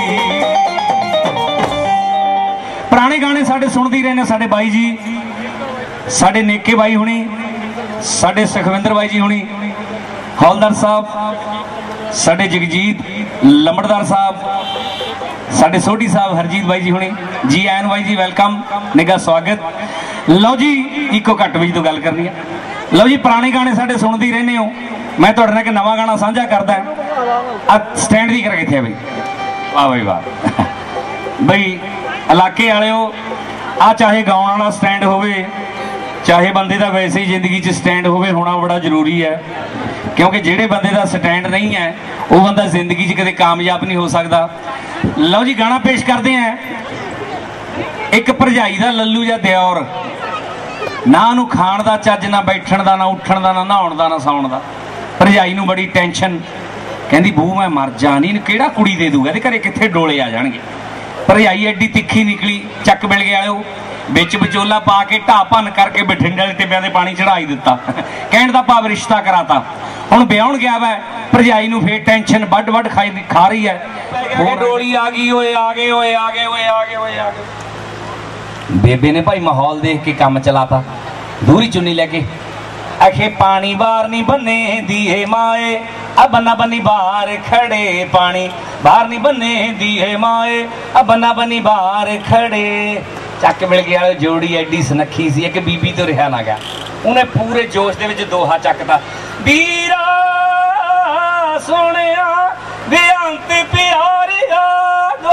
पुराने गाने साडे सुनते ही रहने साडे बाई जी साडे नेके बाई हुणी साडे सुखविंदर बाई जी हुणी हौलदार साहब साडे जगजीत लंबड़दार साहब साडे सोढ़ी साहब हरजीत बाई जी हुणी जी आयन बाई जी वेलकम निघा स्वागत। लो जी इको घट बजी तो गल करनी है। लो जी पुराने गाने साडे सुनते ही रहने हो मैं तुहाडे नाल एक नवां गाना साझा करदा आ स्टैंड दी कर कित्थे बई वाह बई वाह बई इलाके वाले आ चाहे गाउण वाला स्टैंड होवे चाहे बंदे का वैसे ही जिंदगी च स्टैंड होवे होना बड़ा जरूरी है क्योंकि जेड़े बंदे का स्टैंड नहीं है वो बंदा जिंदगी च कदे कामयाब नहीं हो सकता। लो जी गाना पेश करते हैं एक भरजाई का लल्लू या दिओर ना उन्होंने खाण का चज ना बैठण का ना उठण का ना नहाउण का ना सौण का। भरजाई नूं बड़ी टेंशन कहती बहू मैं मर जानी किहड़ा कुड़ी दे दूगा ते घरे कित्थे डोले आ जाणगे। भरजाई एडी तिखी निकली चक मिल गया बिच विचोला पा के ढा भन करके बठिंडे वाले टिब्बियां ते पानी चढ़ाई दिता कहण दा भाव रिश्ता कराता। हुण ब्याहण गया वै भरजाई नूं फिर टेंशन वड वड खाई खा रही है वो डोली आ गई ओए आ गए ओए आ गए ओए आ गए ओए आ गए। बेबे ने भाई माहौल देख के काम चलाता दूरी चुन्नी लेके आखे पानी बाहर नहीं बने दिए माए अब बना बनी बाहर खड़े पानी बाहर नहीं बने दिए माए अब बना बनी बाहर खड़े। चक मिल गया जोड़ी एडी सनखी सी कि बीबी तो रहा ना गया उन्हें पूरे जोश दे विच दोहा चकता बीरा सोनिया बेअंत प्यार याद।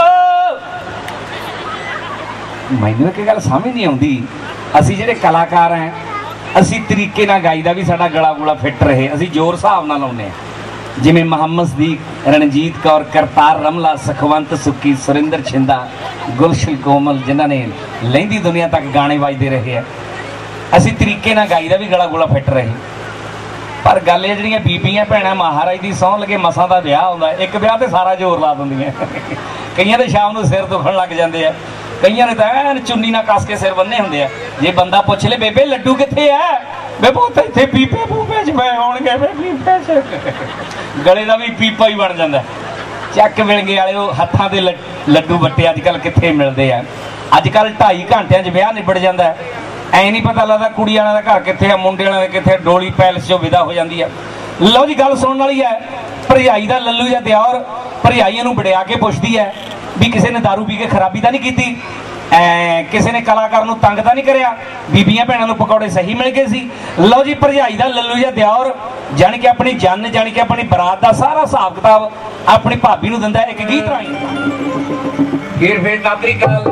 मैनूं एक गल समझ नहीं आउंदी असी जिहड़े कलाकार हैं असी तरीके ना गाईदा भी साडा गला गुला फिट रहे असी जोर हिसाब नाल लाउने जिवें मोहम्मद सदीक रणजीत कौर करतार रमला सखवंत सुक्की सुरिंदर छिंदा गुलशन कोमल जिन्हां ने लहिंदी दुनिया तक गाने बजते रहे हैं असी तरीके ना गाईदा भी गला गुला फिट रहे। पर गल ये जिहड़ियां बीबियां भैणां महाराज दी सौं लगे मसां दा विआह हुंदा एक विआह ते सारा जोर ला दिंदियां कईयां ते शाम नूं सिर दुखण लग जांदे आ कईयां ने तां ऐन चुन्नी नाल कस के सिर बन्ने हुंदे आ जे बंदा पुछ ले बेबे लड्डू कित्थे है बेबे उत्थे इत्थे पीपे पूपे च पए होणगे पीपे च गले का भी पीपा ही बन जाता चक मिलगे वाले हत्थां दे लड्डू बट्टे अजकल कित्थे मिलते हैं अजकल ढाई घंटिया च ब्याह निबड़ जाता है ऐ नहीं पता लगता कुड़ी वालों का घर कित्थे है मुंडे वालों कित्थे डोली पैलेस चों विदा हो जाती है लो जी गल सुनने वाली है भरजाई का लल्लू या दिओर भरजाई नूं वड़िया के पुछदी है भी किसी ने दारू पी के खराबी तो नहीं की किसी ने कलाकार नूं तंग तो नहीं करिया बीबियां भैणां नूं पकौड़े सही मिल गए सी लो जी भरजाई का लल्लू या दिओर जानी कि अपनी जन जानी कि अपनी बरात का सारा हिसाब किताब अपनी भाभी नूं दिंदा एक गीत राहीं फिर फिर नातरी कल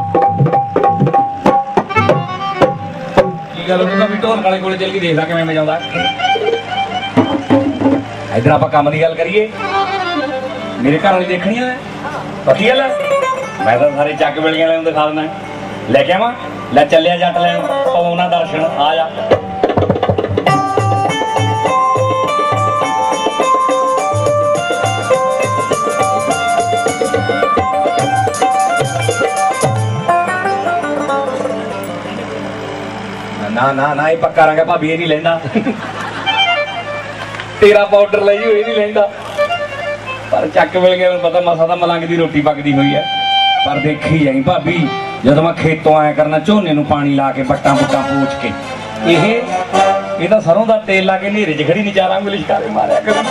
की गल उन्होंने भी ढोल वाले कोल चल के देख ला किवें वजाउंदा इधर आप काम की गल करिए मेरे घर वाली देखनी है पक्की गल है मैं तो सारे चक मिलिया वाले दिखा देना लेके आवा लै चलिया जट लैन पवाउणा दर्शन आ जा ना ना ना ये पक्का रंग भाभी ये नहीं लेंदा तेरा पाउडर ले जी नहीं लेंदा पर चक मिल गया पता मसा तो मलंग की रोटी पकदी हुई है पर देखी जाई भाभी जब मैं खेतों आया करना झोने नूं पानी ला के बट्टा बुट्टा पूछ के ये ये तो सरों का तेल ला के नेरे च खड़ी नहीं चारा लिशकारे मारिया कर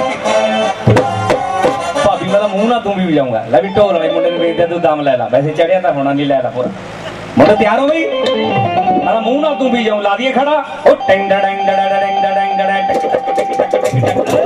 भाभी मैं मुंह ना तू भी बजाऊंगा लै भी ढोल वाले मुंडे नूं वेच दे तू दम लै ला वैसे चढ़िया तो होना नहीं लै ला पूरा मुंडे तैयार हो गई अरे मुंह ना तू भी जाऊं ला दिए खड़ा ओ टेंग डंग डंग डंग डंग डंग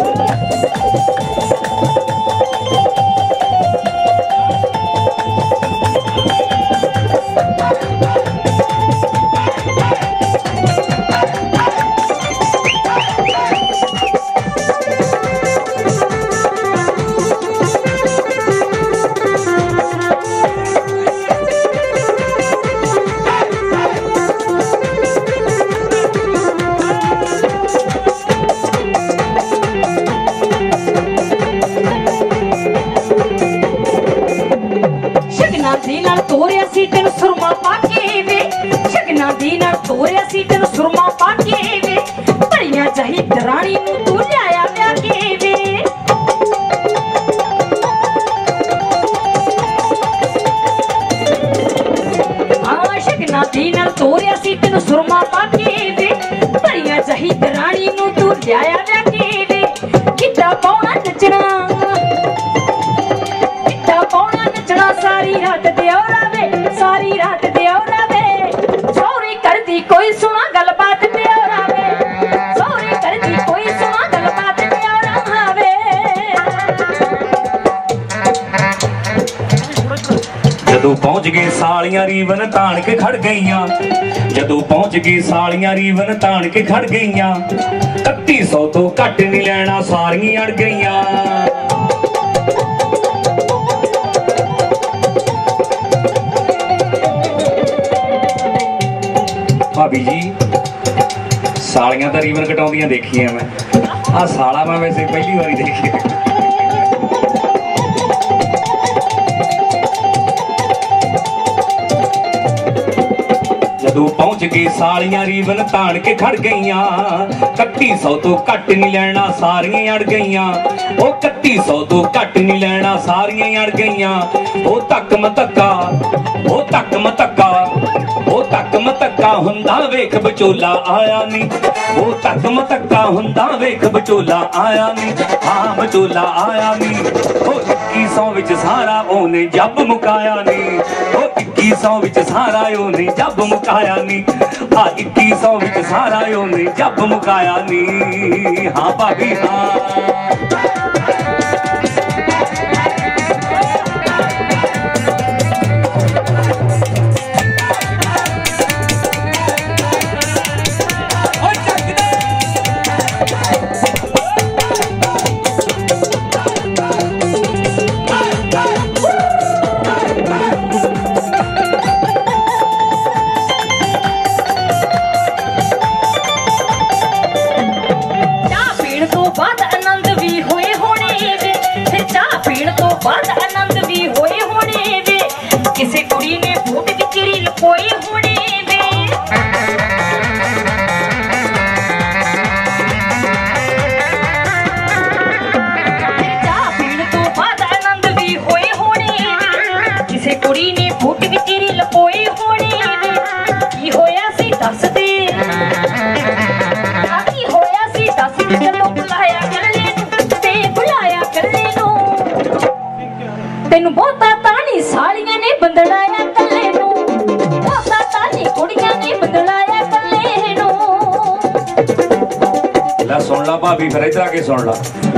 जदों पहुंच गए सालियां रीवन तान के खड़ गईयां जदों पहुंच गए सालियां रीवन तान के खड़ गईयां इकत्ती सौ तो घट नहीं लेना सारियां अड़ गईयां भाभी जी सालियां तो रीवन कटाउंदियां देखियां मैं आ साला मैं वैसे पहली बारी देखी जदों पहुंच गई सालियां रीवन तान के खड़ गईयां इकत्ती सौ तो घट नहीं लेना सारियां अड़ गईयां ओ इकत्ती सौ तो घट नहीं लेना सारियां अड़ गईयां ओ तक मतक्का ओ तक मतक्का ओ तक मतक्का हुंदा वेख बचोला आया नी ओ तक मतक्का हुंदा वेख बचोला आया नी हां बचोला आया नी ओ इक्की सौ विच सारा ओने जब मुकाया नी ओ इक्की सौ विच सारा ओने जब मुकाया नी हां इक्की सौ विच सारा ओने जब मुकाया नी हां भाभी हां ਤੈਨੂੰ ਬਹੁਤਾ ਤਾਂ ਨਹੀਂ ਸਾਲੀਆਂ ਨੇ ਬੰਦੜਾਇਆ ਕੱਲੇ ਨੂੰ, ਬਹੁਤਾ ਤਾਂ ਨਹੀਂ ਕੁੜੀਆਂ ਨੇ ਬੰਦੜਾਇਆ ਕੱਲੇ ਨੂੰ। ਲੈ ਸੁਣ ਲਾ ਭਾਬੀ, ਫਿਰ ਇੱਧਰ ਆ ਕੇ ਸੁਣ ਲਾ।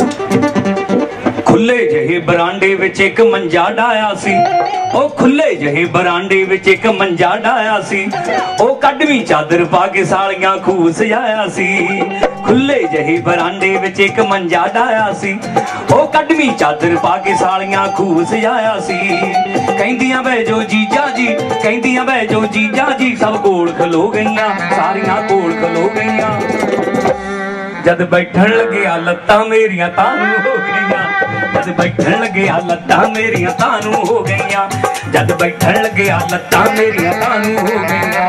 ਖੁੱਲੇ ਜਿਹੇ ਬਰਾਂਡੇ ਵਿੱਚ ਇੱਕ ਮੰਜਾ ਡਾਇਆ ਸੀ, ਉਹ ਖੁੱਲੇ ਜਿਹੇ ਬਰਾਂਡੇ ਵਿੱਚ ਇੱਕ ਮੰਜਾ ਡਾਇਆ ਸੀ, ਉਹ ਕੱਢਵੀਂ ਚਾਦਰ ਪਾ ਕੇ ਸਾਲੀਆਂ ਖੂਹ ਸਜਾਇਆ ਸੀ। ਖੁੱਲੇ ਜਿਹੇ ਬਰਾਂਡੇ ਵਿੱਚ ਇੱਕ ਮੰਜਾ ਡਾਇਆ ਸੀ, ਉਹ ਕੱਢਵੀਂ ਚਾਦਰ ਪਾ ਕੇ ਸਾਲੀਆਂ ਖੂਹ ਸਜਾਇਆ ਸੀ। ਕਹਿੰਦੀਆਂ ਬਹਿ ਜੋ ਜੀਜਾ ਜੀ, ਕਹਿੰਦੀਆਂ ਬਹਿ ਜੋ ਜੀਜਾ ਜੀ, ਸਭ ਕੋਲ ਖਲੋ ਗਈਆਂ, ਸਾਰੀਆਂ ਕੋਲ ਖਲੋ ਗਈਆਂ। ਜਦ ਬੈਠਣ ਲੱਗਿਆ ਲੱਤਾਂ ਮੇਰੀਆਂ ਤਾਂ ਨੂੰ ਹੋ ਗਈਆਂ, ਜਦ ਬੈਠਣ ਲੱਗਿਆ ਲੱਤਾਂ ਮੇਰੀਆਂ ਤਾਂ ਨੂੰ ਹੋ ਗਈਆਂ, ਜਦ ਬੈਠਣ ਲੱਗਿਆ ਲੱਤਾਂ ਮੇਰੀਆਂ ਤਾਂ ਨੂੰ ਹੋ ਗਈਆਂ।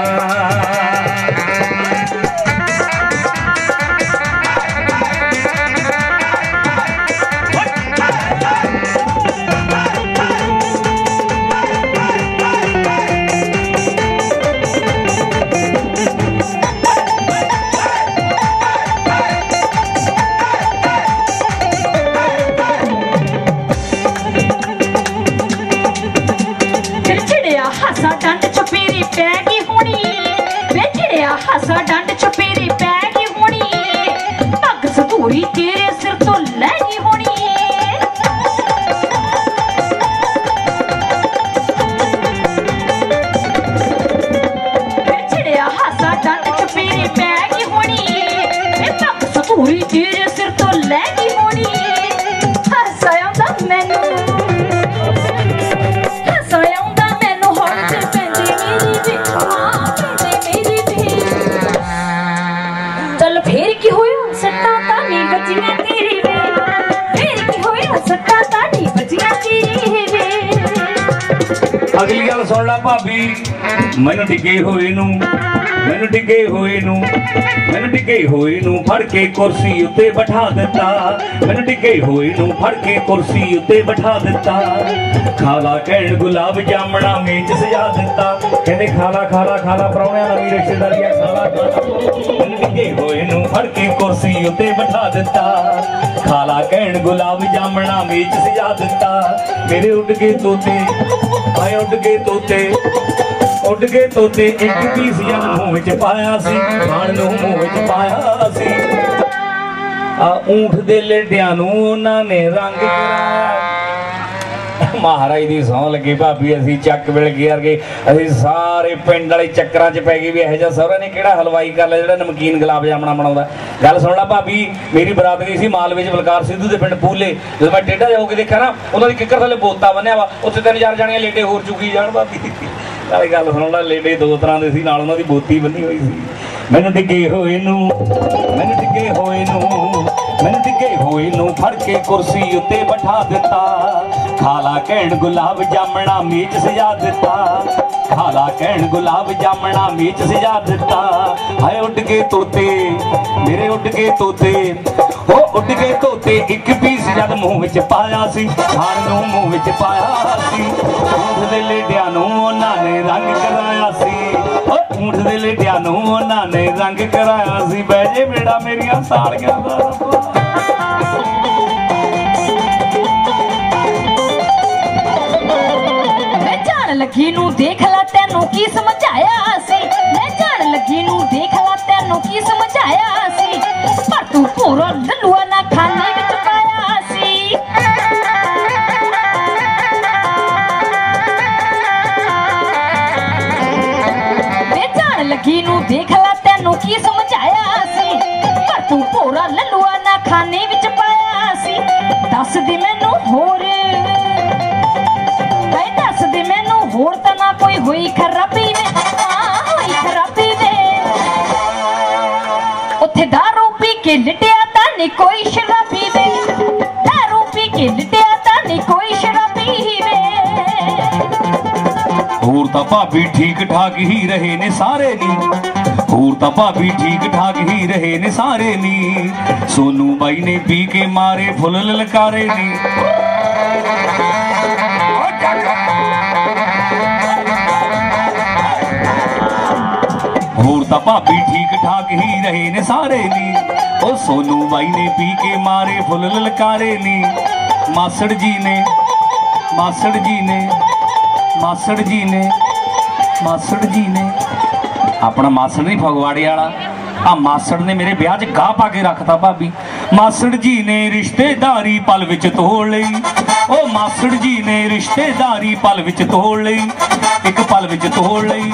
ਹਾਸਾ ਡੰਡ ਚਪੇਰੀ ਪੈ ਗਈ ਹੋਣੀ, ਵੇਚੜਿਆ ਹਾਸਾ ਡੰਡ ਚਪੇਰੀ ਪੈ ਗਈ ਹੋਣੀ, ਪੱਗ ਸਧੂਰੀ ਤੇਰੇ ਸਿਰ ਤੋਂ ਲੈ ਗਈ ਹੋਣੀ। ਵੇਚੜਿਆ ਹਾਸਾ ਡੰਡ ਚਪੇਰੀ ਪੈ ਗਈ ਹੋਣੀ, ਵੇ ਪੱਗ ਸਧੂਰੀ ਤੇਰੇ ਸਿਰ ਤੋਂ ਲੈ ਗਈ ਹੋਣੀ। ਹਾਸਾ ਆਉਂਦਾ ਮੈਨੂੰ, ਚੱਲ ਫੇਰ ਕੀ ਹੋਇਆ ਸੱਟਾਂ ਤਾਂ ਨਹੀਂ ਬਚੀਆਂ ਤੇਰੀ ਵੇ, ਫੇਰ ਕੀ ਹੋਇਆ ਸੱਟਾਂ ਤਾਂ ਨਹੀਂ ਬਚੀਆਂ ਤੇਰੀ ਵੇ। ਅਗਲੀ ਗੱਲ ਸੁਣ ਲੈ ਭਾਬੀ, ਮੈਨੂੰ ਡਿੱਗੇ ਹੋਏ ਨੂੰ, ਮੈਨੂੰ ਡਿੱਗੇ ਹੋਏ ਨੂੰ, ਮੈਨੂੰ ਡਿੱਗੇ ਹੋਏ ਨੂੰ ਫੜ ਕੇ ਕੁਰਸੀ ਉੱਤੇ ਬਿਠਾ ਦਿੱਤਾ, ਮੈਨੂੰ ਡਿੱਗੇ ਹੋਏ ਨੂੰ ਫੜ ਕੇ ਕੁਰਸੀ ਉੱਤੇ ਬਿਠਾ ਦਿੱਤਾ। ਖਾਲਾ ਕਹਿਣ ਗੁਲਾਬ ਜਾਮਣਾ ਮੇਚ ਸਜਾ ਦਿੱਤਾ, ਕਹਿੰਦੇ ਖਾਲਾ ਖਾਲਾ ਖਾਲਾ ਪ੍ਰਾਹੁਣਿਆਂ ਦਾ ਵੀ ਰਿਸ਼ਤੇਦਾਰੀ ਆ, ਖਾਲਾ ਖਾਲਾ। ਮੈਨੂੰ ਡਿੱਗੇ ਹੋਏ ਨੂੰ ਫੜ ਕੇ ਕੁਰਸੀ ਉੱਤੇ ਬਿਠਾ ਦਿੱਤਾ, ਖਾਲਾ ਕਹਿਣ ਗੁਲਾਬ ਜਾਮਣਾ ਮੇਚ ਸਜਾ ਦਿੱਤਾ। ਮੇਰੇ ਉੱਡ ਕੇ ਤੋਤੇ ਆਏ, ਉੱਡ ਕੇ ਤੋਤੇ, ਉੱਡ ਕੇ ਤੋਤੇ, ਇੱਕ ਪੀਸ ਜਨ ਮੂੰਹ ਵਿੱਚ ਪਾਇਆ ਸੀ, ਖਾਣ ਨੂੰ ਮੂੰਹ ਵਿੱਚ ਪਾਇਆ ਸੀ। ਆ ਊਂਠ ਦੇ ਲੇਡਿਆਂ ਨੂੰ ਉਹਨਾਂ ਨੇ ਰੰਗ ਕਰਾਇਆ। ਮਹਾਰਾਜ ਦੀ ਸਹੁੰ ਲੱਗੀ ਭਾਬੀ, ਅਸੀਂ ਚੱਕ ਵਿਲ ਗਏ ਵਰਗੇ, ਅਸੀਂ ਸਾਰੇ ਪਿੰਡ ਵਾਲੇ ਚੱਕਰਾਂ 'ਚ ਪੈ ਗਏ ਵੀ ਇਹੋ ਜਿਹਾ ਸਹੁਰਾ ਨੇ ਕਿਹੜਾ ਹਲਵਾਈ ਕਰ ਲਿਆ ਜਿਹੜਾ ਨਮਕੀਨ ਗੁਲਾਬ ਜਾਮਣਾ ਬਣਾਉਂਦਾ। ਗੱਲ ਸੁਣ ਲਾ ਭਾਬੀ, ਮੇਰੀ ਬਰਾਤ ਗਈ ਸੀ ਮਾਲਵੇ 'ਚ ਬਲਕਾਰ ਸਿੱਧੂ ਦੇ ਪਿੰਡ ਪੂਲੇ। ਜਦੋਂ ਮੈਂ ਟੇਢਾ ਜਾ ਹੋ ਕੇ ਦੇਖਿਆ ਨਾ, ਉਹਨਾਂ ਦੀ ਕਿੱਕਰ ਥੱਲੇ ਬੋਤਾ ਬੰਨਿਆ ਵਾ, ਉੱਥੇ ਤਿੰਨ ਚਾਰ ਜਾਣੀਆਂ ਲੇਡੇ ਹੋਰ ਚੁੱਕੀ ਜਾਣ ਭਾਬੀ। ਨਾਲੇ ਗੱਲ ਸੁਣ ਲਾ, ਲੇਡੇ ਦੋ ਤਰ੍ਹਾਂ ਦੇ ਸੀ, ਨਾਲ ਉਹਨਾਂ ਦੀ ਬੋਤੀ ਬੰਨੀ ਹੋਈ ਸੀ। ਮੈਨੂੰ ਡਿੱਗੇ ਹੋਏ ਨੂੰ, ਮੈਨੂੰ ਡਿੱਗੇ ਹੋਏ ਨੂੰ, ਮੈਨੂੰ ਡਿੱਗੇ ਹੋਏ ਨੂੰ ਫੜ ਕੇ ਕੁਰਸੀ ਉੱਤੇ ਬਿਠਾ ਦਿੱਤਾ, ਖਾਲਾ ਕਹਿਣ ਗੁਲਾਬ ਜਾਮਣਾ ਮੇਚ ਸਜਾ ਦਿੱਤਾ, ਖਾਲਾ ਕਹਿਣ ਗੁਲਾਬ ਜਾਮਣਾ ਮੇਚ ਸਜਾ ਦਿੱਤਾ। ਹਾਏ ਉੱਡ ਕੇ ਤੋਤੇ ਮੇਰੇ, ਉੱਡ ਕੇ ਤੋਤੇ, ਹੋ ਉੱਡ ਕੇ ਤੋਤੇ, ਇੱਕ ਪੀਸ ਜਦ ਮੂੰਹ ਵਿੱਚ ਪਾਇਆ ਸੀ, ਖਾਣ ਨੂੰ ਮੂੰਹ ਵਿੱਚ ਪਾਇਆ ਸੀ। ਊਂਠ ਦੇ ਲੇਡਿਆਂ ਨੂੰ ਉਹਨਾਂ ਨੇ ਰੰਗ ਕਰਾਇਆ ਸੀ, ਊਂਠ ਦੇ ਲੇਡਿਆਂ ਨੂੰ ਉਹਨਾਂ ਨੇ ਰੰਗ ਕਰਾਇਆ ਸੀ। ਬਹਿ ਜੇ ਬੇੜਾ ਮੇਰੀਆਂ ਸਾਲੀਆਂ ਦਾ ਰੱਬਾ। ਲੱਗੀ ਨੂੰ ਦੇਖ ਲੈ ਤੈਨੂੰ ਕੀ ਸਮਝਾਇਆ ਸੀ, ਮੈਂ ਜਾਣ ਲੱਗੀ ਨੂੰ ਦੇਖ ਲੈ ਤੈਨੂੰ ਕੀ ਸਮਝਾਇਆ ਸੀ, ਪਰ ਤੂੰ ਪੂਰਾ ਲੱਲੂਆ ਨਾ ਖਾਨੇ ਵਿੱਚ ਪਾਇਆ ਸੀ। ਮੈਂ ਜਾਣ ਲੱਗੀ ਨੂੰ ਦੇਖ ਲੈ ਤੈਨੂੰ ਕੀ ਸਮਝਾਇਆ ਸੀ, ਪਰ ਤੂੰ ਪੂਰਾ ਲੱਲੂਆ ਨਾ ਖਾਨੇ ਵਿੱਚ ਪਾਇਆ ਸੀ। ਦੱਸ ਦੇ ਮੈਨੂੰ ਹੋਰ, ਦੱਸ ਦੇ ਮੈਨੂੰ ਹੋਰ ਤਾਂ ਨਾ ਕੋਈ ਹੋਈ ਖਰਾਬੀ ਵੇ, ਹੋਈ ਖਰਾਬੀ ਵੇ। ਉੱਥੇ ਦਾਰੂ ਪੀ ਕੇ ਲਿਟਿਆ ਤਾਂ ਨਹੀਂ ਕੋਈ ਸ਼ਰਾਬੀ ਵੇ, ਦਾਰੂ ਪੀ ਕੇ ਲਿਟਿਆ ਤਾਂ ਨਹੀਂ ਕੋਈ ਸ਼ਰਾਬੀ ਵੇ। ਹੋਰ ਤਾਂ ਭਾਬੀ ਠੀਕ ਠਾਕ ਹੀ ਰਹੇ ਨੇ ਸਾਰੇ ਨੀ, ਹੋਰ ਤਾਂ ਭਾਬੀ ਠੀਕ ਠਾਕ ਹੀ ਰਹੇ ਨੇ ਸਾਰੇ ਨੀ। ਸੋਨੂ ਬਾਈ ਨੇ ਪੀ ਕੇ ਮਾਰੇ ਫੁੱਲ ਲਲਕਾਰੇ ਨੀ, ਹੋਰ ਤਾਂ ਭਾਬੀ ਠੀਕ ਠਾਕ ਹੀ ਰਹੇ ਨੇ ਸਾਰੇ ਨੀ। ਉਹ ਸੋਨੂ ਬਾਈ ਨੇ ਪੀ ਕੇ ਮਾਰੇ ਫੁੱਲ ਲਲਕਾਰੇ ਨੀ। ਮਾਸੜ ਜੀ ਨੇ मासड़ जी ने मासड़ जी ने मासड़ जी ने अपना मासड़ नहीं फगवाड़े वाला आ मासड़ ने मेरे ब्याह च गाह पा के रखता भाभी। मासड़ जी ने रिश्तेदारी पल विच तोड़ लई ओ मासड़ जी ने रिश्तेदारी पल विच तोड़ लई एक पल विच तोड़ लई।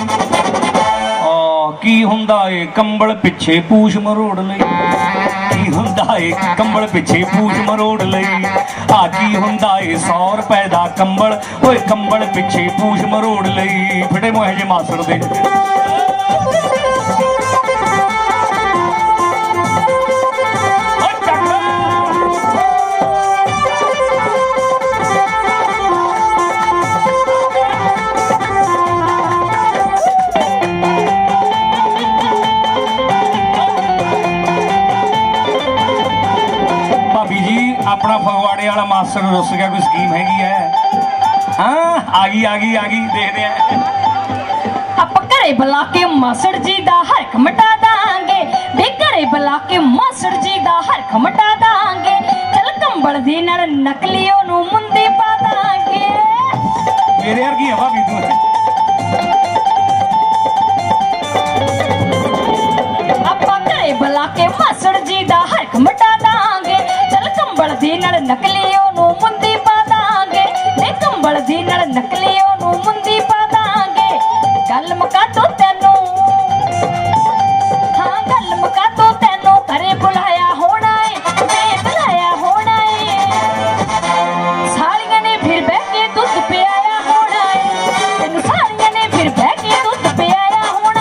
की हुंदा ए कंबल पिछे पूछ मरोड़ लई की हुंदा ए कंबल पिछे पूछ मरोड़ लई आ की हुंदा ए सौ रुपए दा कंबल ओए कंबल पिछे पूछ मरोड़ लई। फिटे मोहे जे मासड़ दे अपना फगवाड़े वाला मास्टर रुस गया कोई स्कीम हैगी है। हाँ आ गई आ गई आ गई देखते हैं। आप घरे बुला के मासड़ जी दा हरख मटा दांगे बे घरे बुला के मासड़ जी दा हरख मटा दांगे चल कंबल दी नाल नकलियों नू मुंदी पा दांगे। मेरे यार की हवा भी तू आप घरे बुला के मासड़ जी दा हरख मटा दांगे कंबल दी नाल नकलियों नू मुंदी पा दांगे ते कंबल दी नाल नकलियों नू मुंदी पा दांगे। गल मका तो तैनू हाँ गल मका तो तैनू घरे बुलाया होना है ते बुलाया होना है सालियां ने फिर बह के दुध पियाया होना है तेनू सालियां ने फिर बह के दुध पियाया होना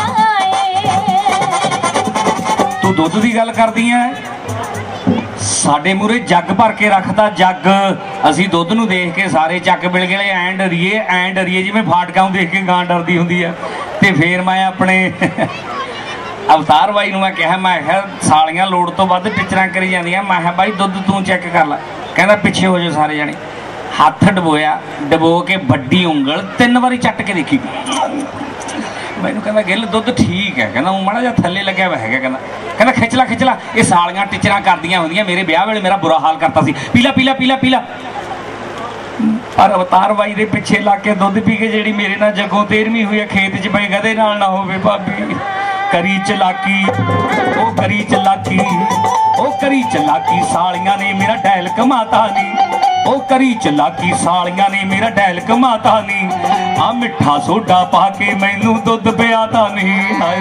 है। तू दुध दी गल करदी है साडे मूरे जग भर के रखता जग असी दुध नूं देख के सारे चक मिल गए ऐं डरीए ऐं डरीए जिवें फाटकां देख के गां डरदी हुंदी है। ते फिर मैं अपने अवतार भाई नूं मैं कहा मैं कहा सालियां लोड़ तो वध टिचरां करी जांदियां मैं कहा भाई दुध तूं चैक कर ला कहंदा पिछे हो जाओ सारे जने हथ डबोया डबो के वड्डी उंगल तीन वारी चट के देखी मैनू कहना गिल दुध ठीक है कहना माड़ा जा थले लग्या हुआ है कहना कहना खिचला खिचला ये सालियां टिचरां करदियां होंदियां मेरे ब्याह वेले मेरा बुरा हाल करता सी पीला पीला पीला पीला। पर अवतार बाई दे पिछे ला के दुध पी के जेड़ी मेरे नाल जगों तेरहवीं हुई है खेत च पई गधे नाल ना होवे भाभी करी चलाकी ओ करी चलाकी ओ करी चलाकी सालियां ने मेरा डैल कमाता नी ओ करी चलाकी सालियां ने मेरा डैल कमाता नी आ मिठा सोडा पा के मैनू दुध पियाता नहीं।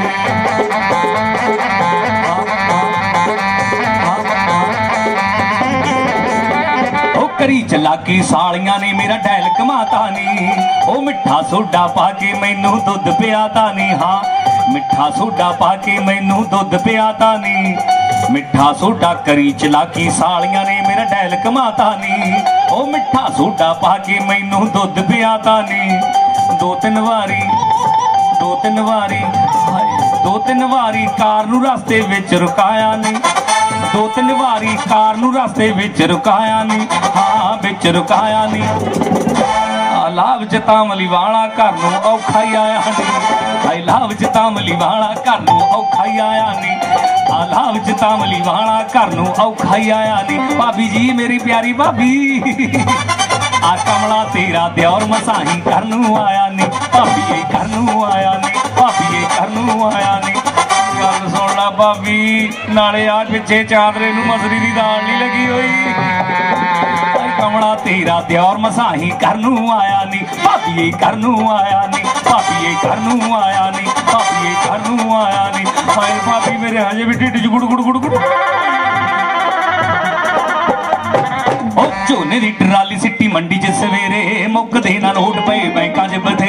ओ करी चलाकी सालियां ने मेरा डैल कमाता नी ओ मिठा सोडा पा के मैनू दुध पियाता नहीं। हाँ मिठा सोडा पा के मैनू दुध पियाता नहीं मिठा सोडा करी चलाकी सालियां ने मेरा डैल कमाता नहीं ओ मिठा सोडा पा के मैनू दुध पियाता नहीं। दो तीन वारी दो तीन वारी दो तीन वारी कार नू रास्ते विच रुकाया नहीं दो तीन वारी कार नू रास्ते विच रुकाया नहीं। हाँ विच रुकाया नहीं लाभ च तामली वाला घर नू औखा ही आया नहीं हाय लाभ च तामली वाला घर नू औखा ही आया नहीं आ लाभ च तामली वाला घर नू औखा ही आया नहीं। भाभी जी मेरी प्यारी भाभी आ कमला तेरा द्योर मसाही घर नू आया नहीं भाभी ये घर नू आया नहीं भाभी ये घर नू आया नहीं। गल सुन ला भाभी नाले आ पिछे चादरे नू मसरी दी दाल नहीं लगी हुई कमला तेरा द्योर मसाही घर नू आया नहीं भाभी ये घर नू आया नहीं भाभी ये घर नू आया नहीं भाभी ये घर नू आया नहीं। हाय भाभी मेरे हजे भी ढिड च गुड़ गुड़ गुड़ गुड़ झोने दी ट्राली सिट्टी मंडी च सवेरे मुकदे ना लोट पे बैंकां च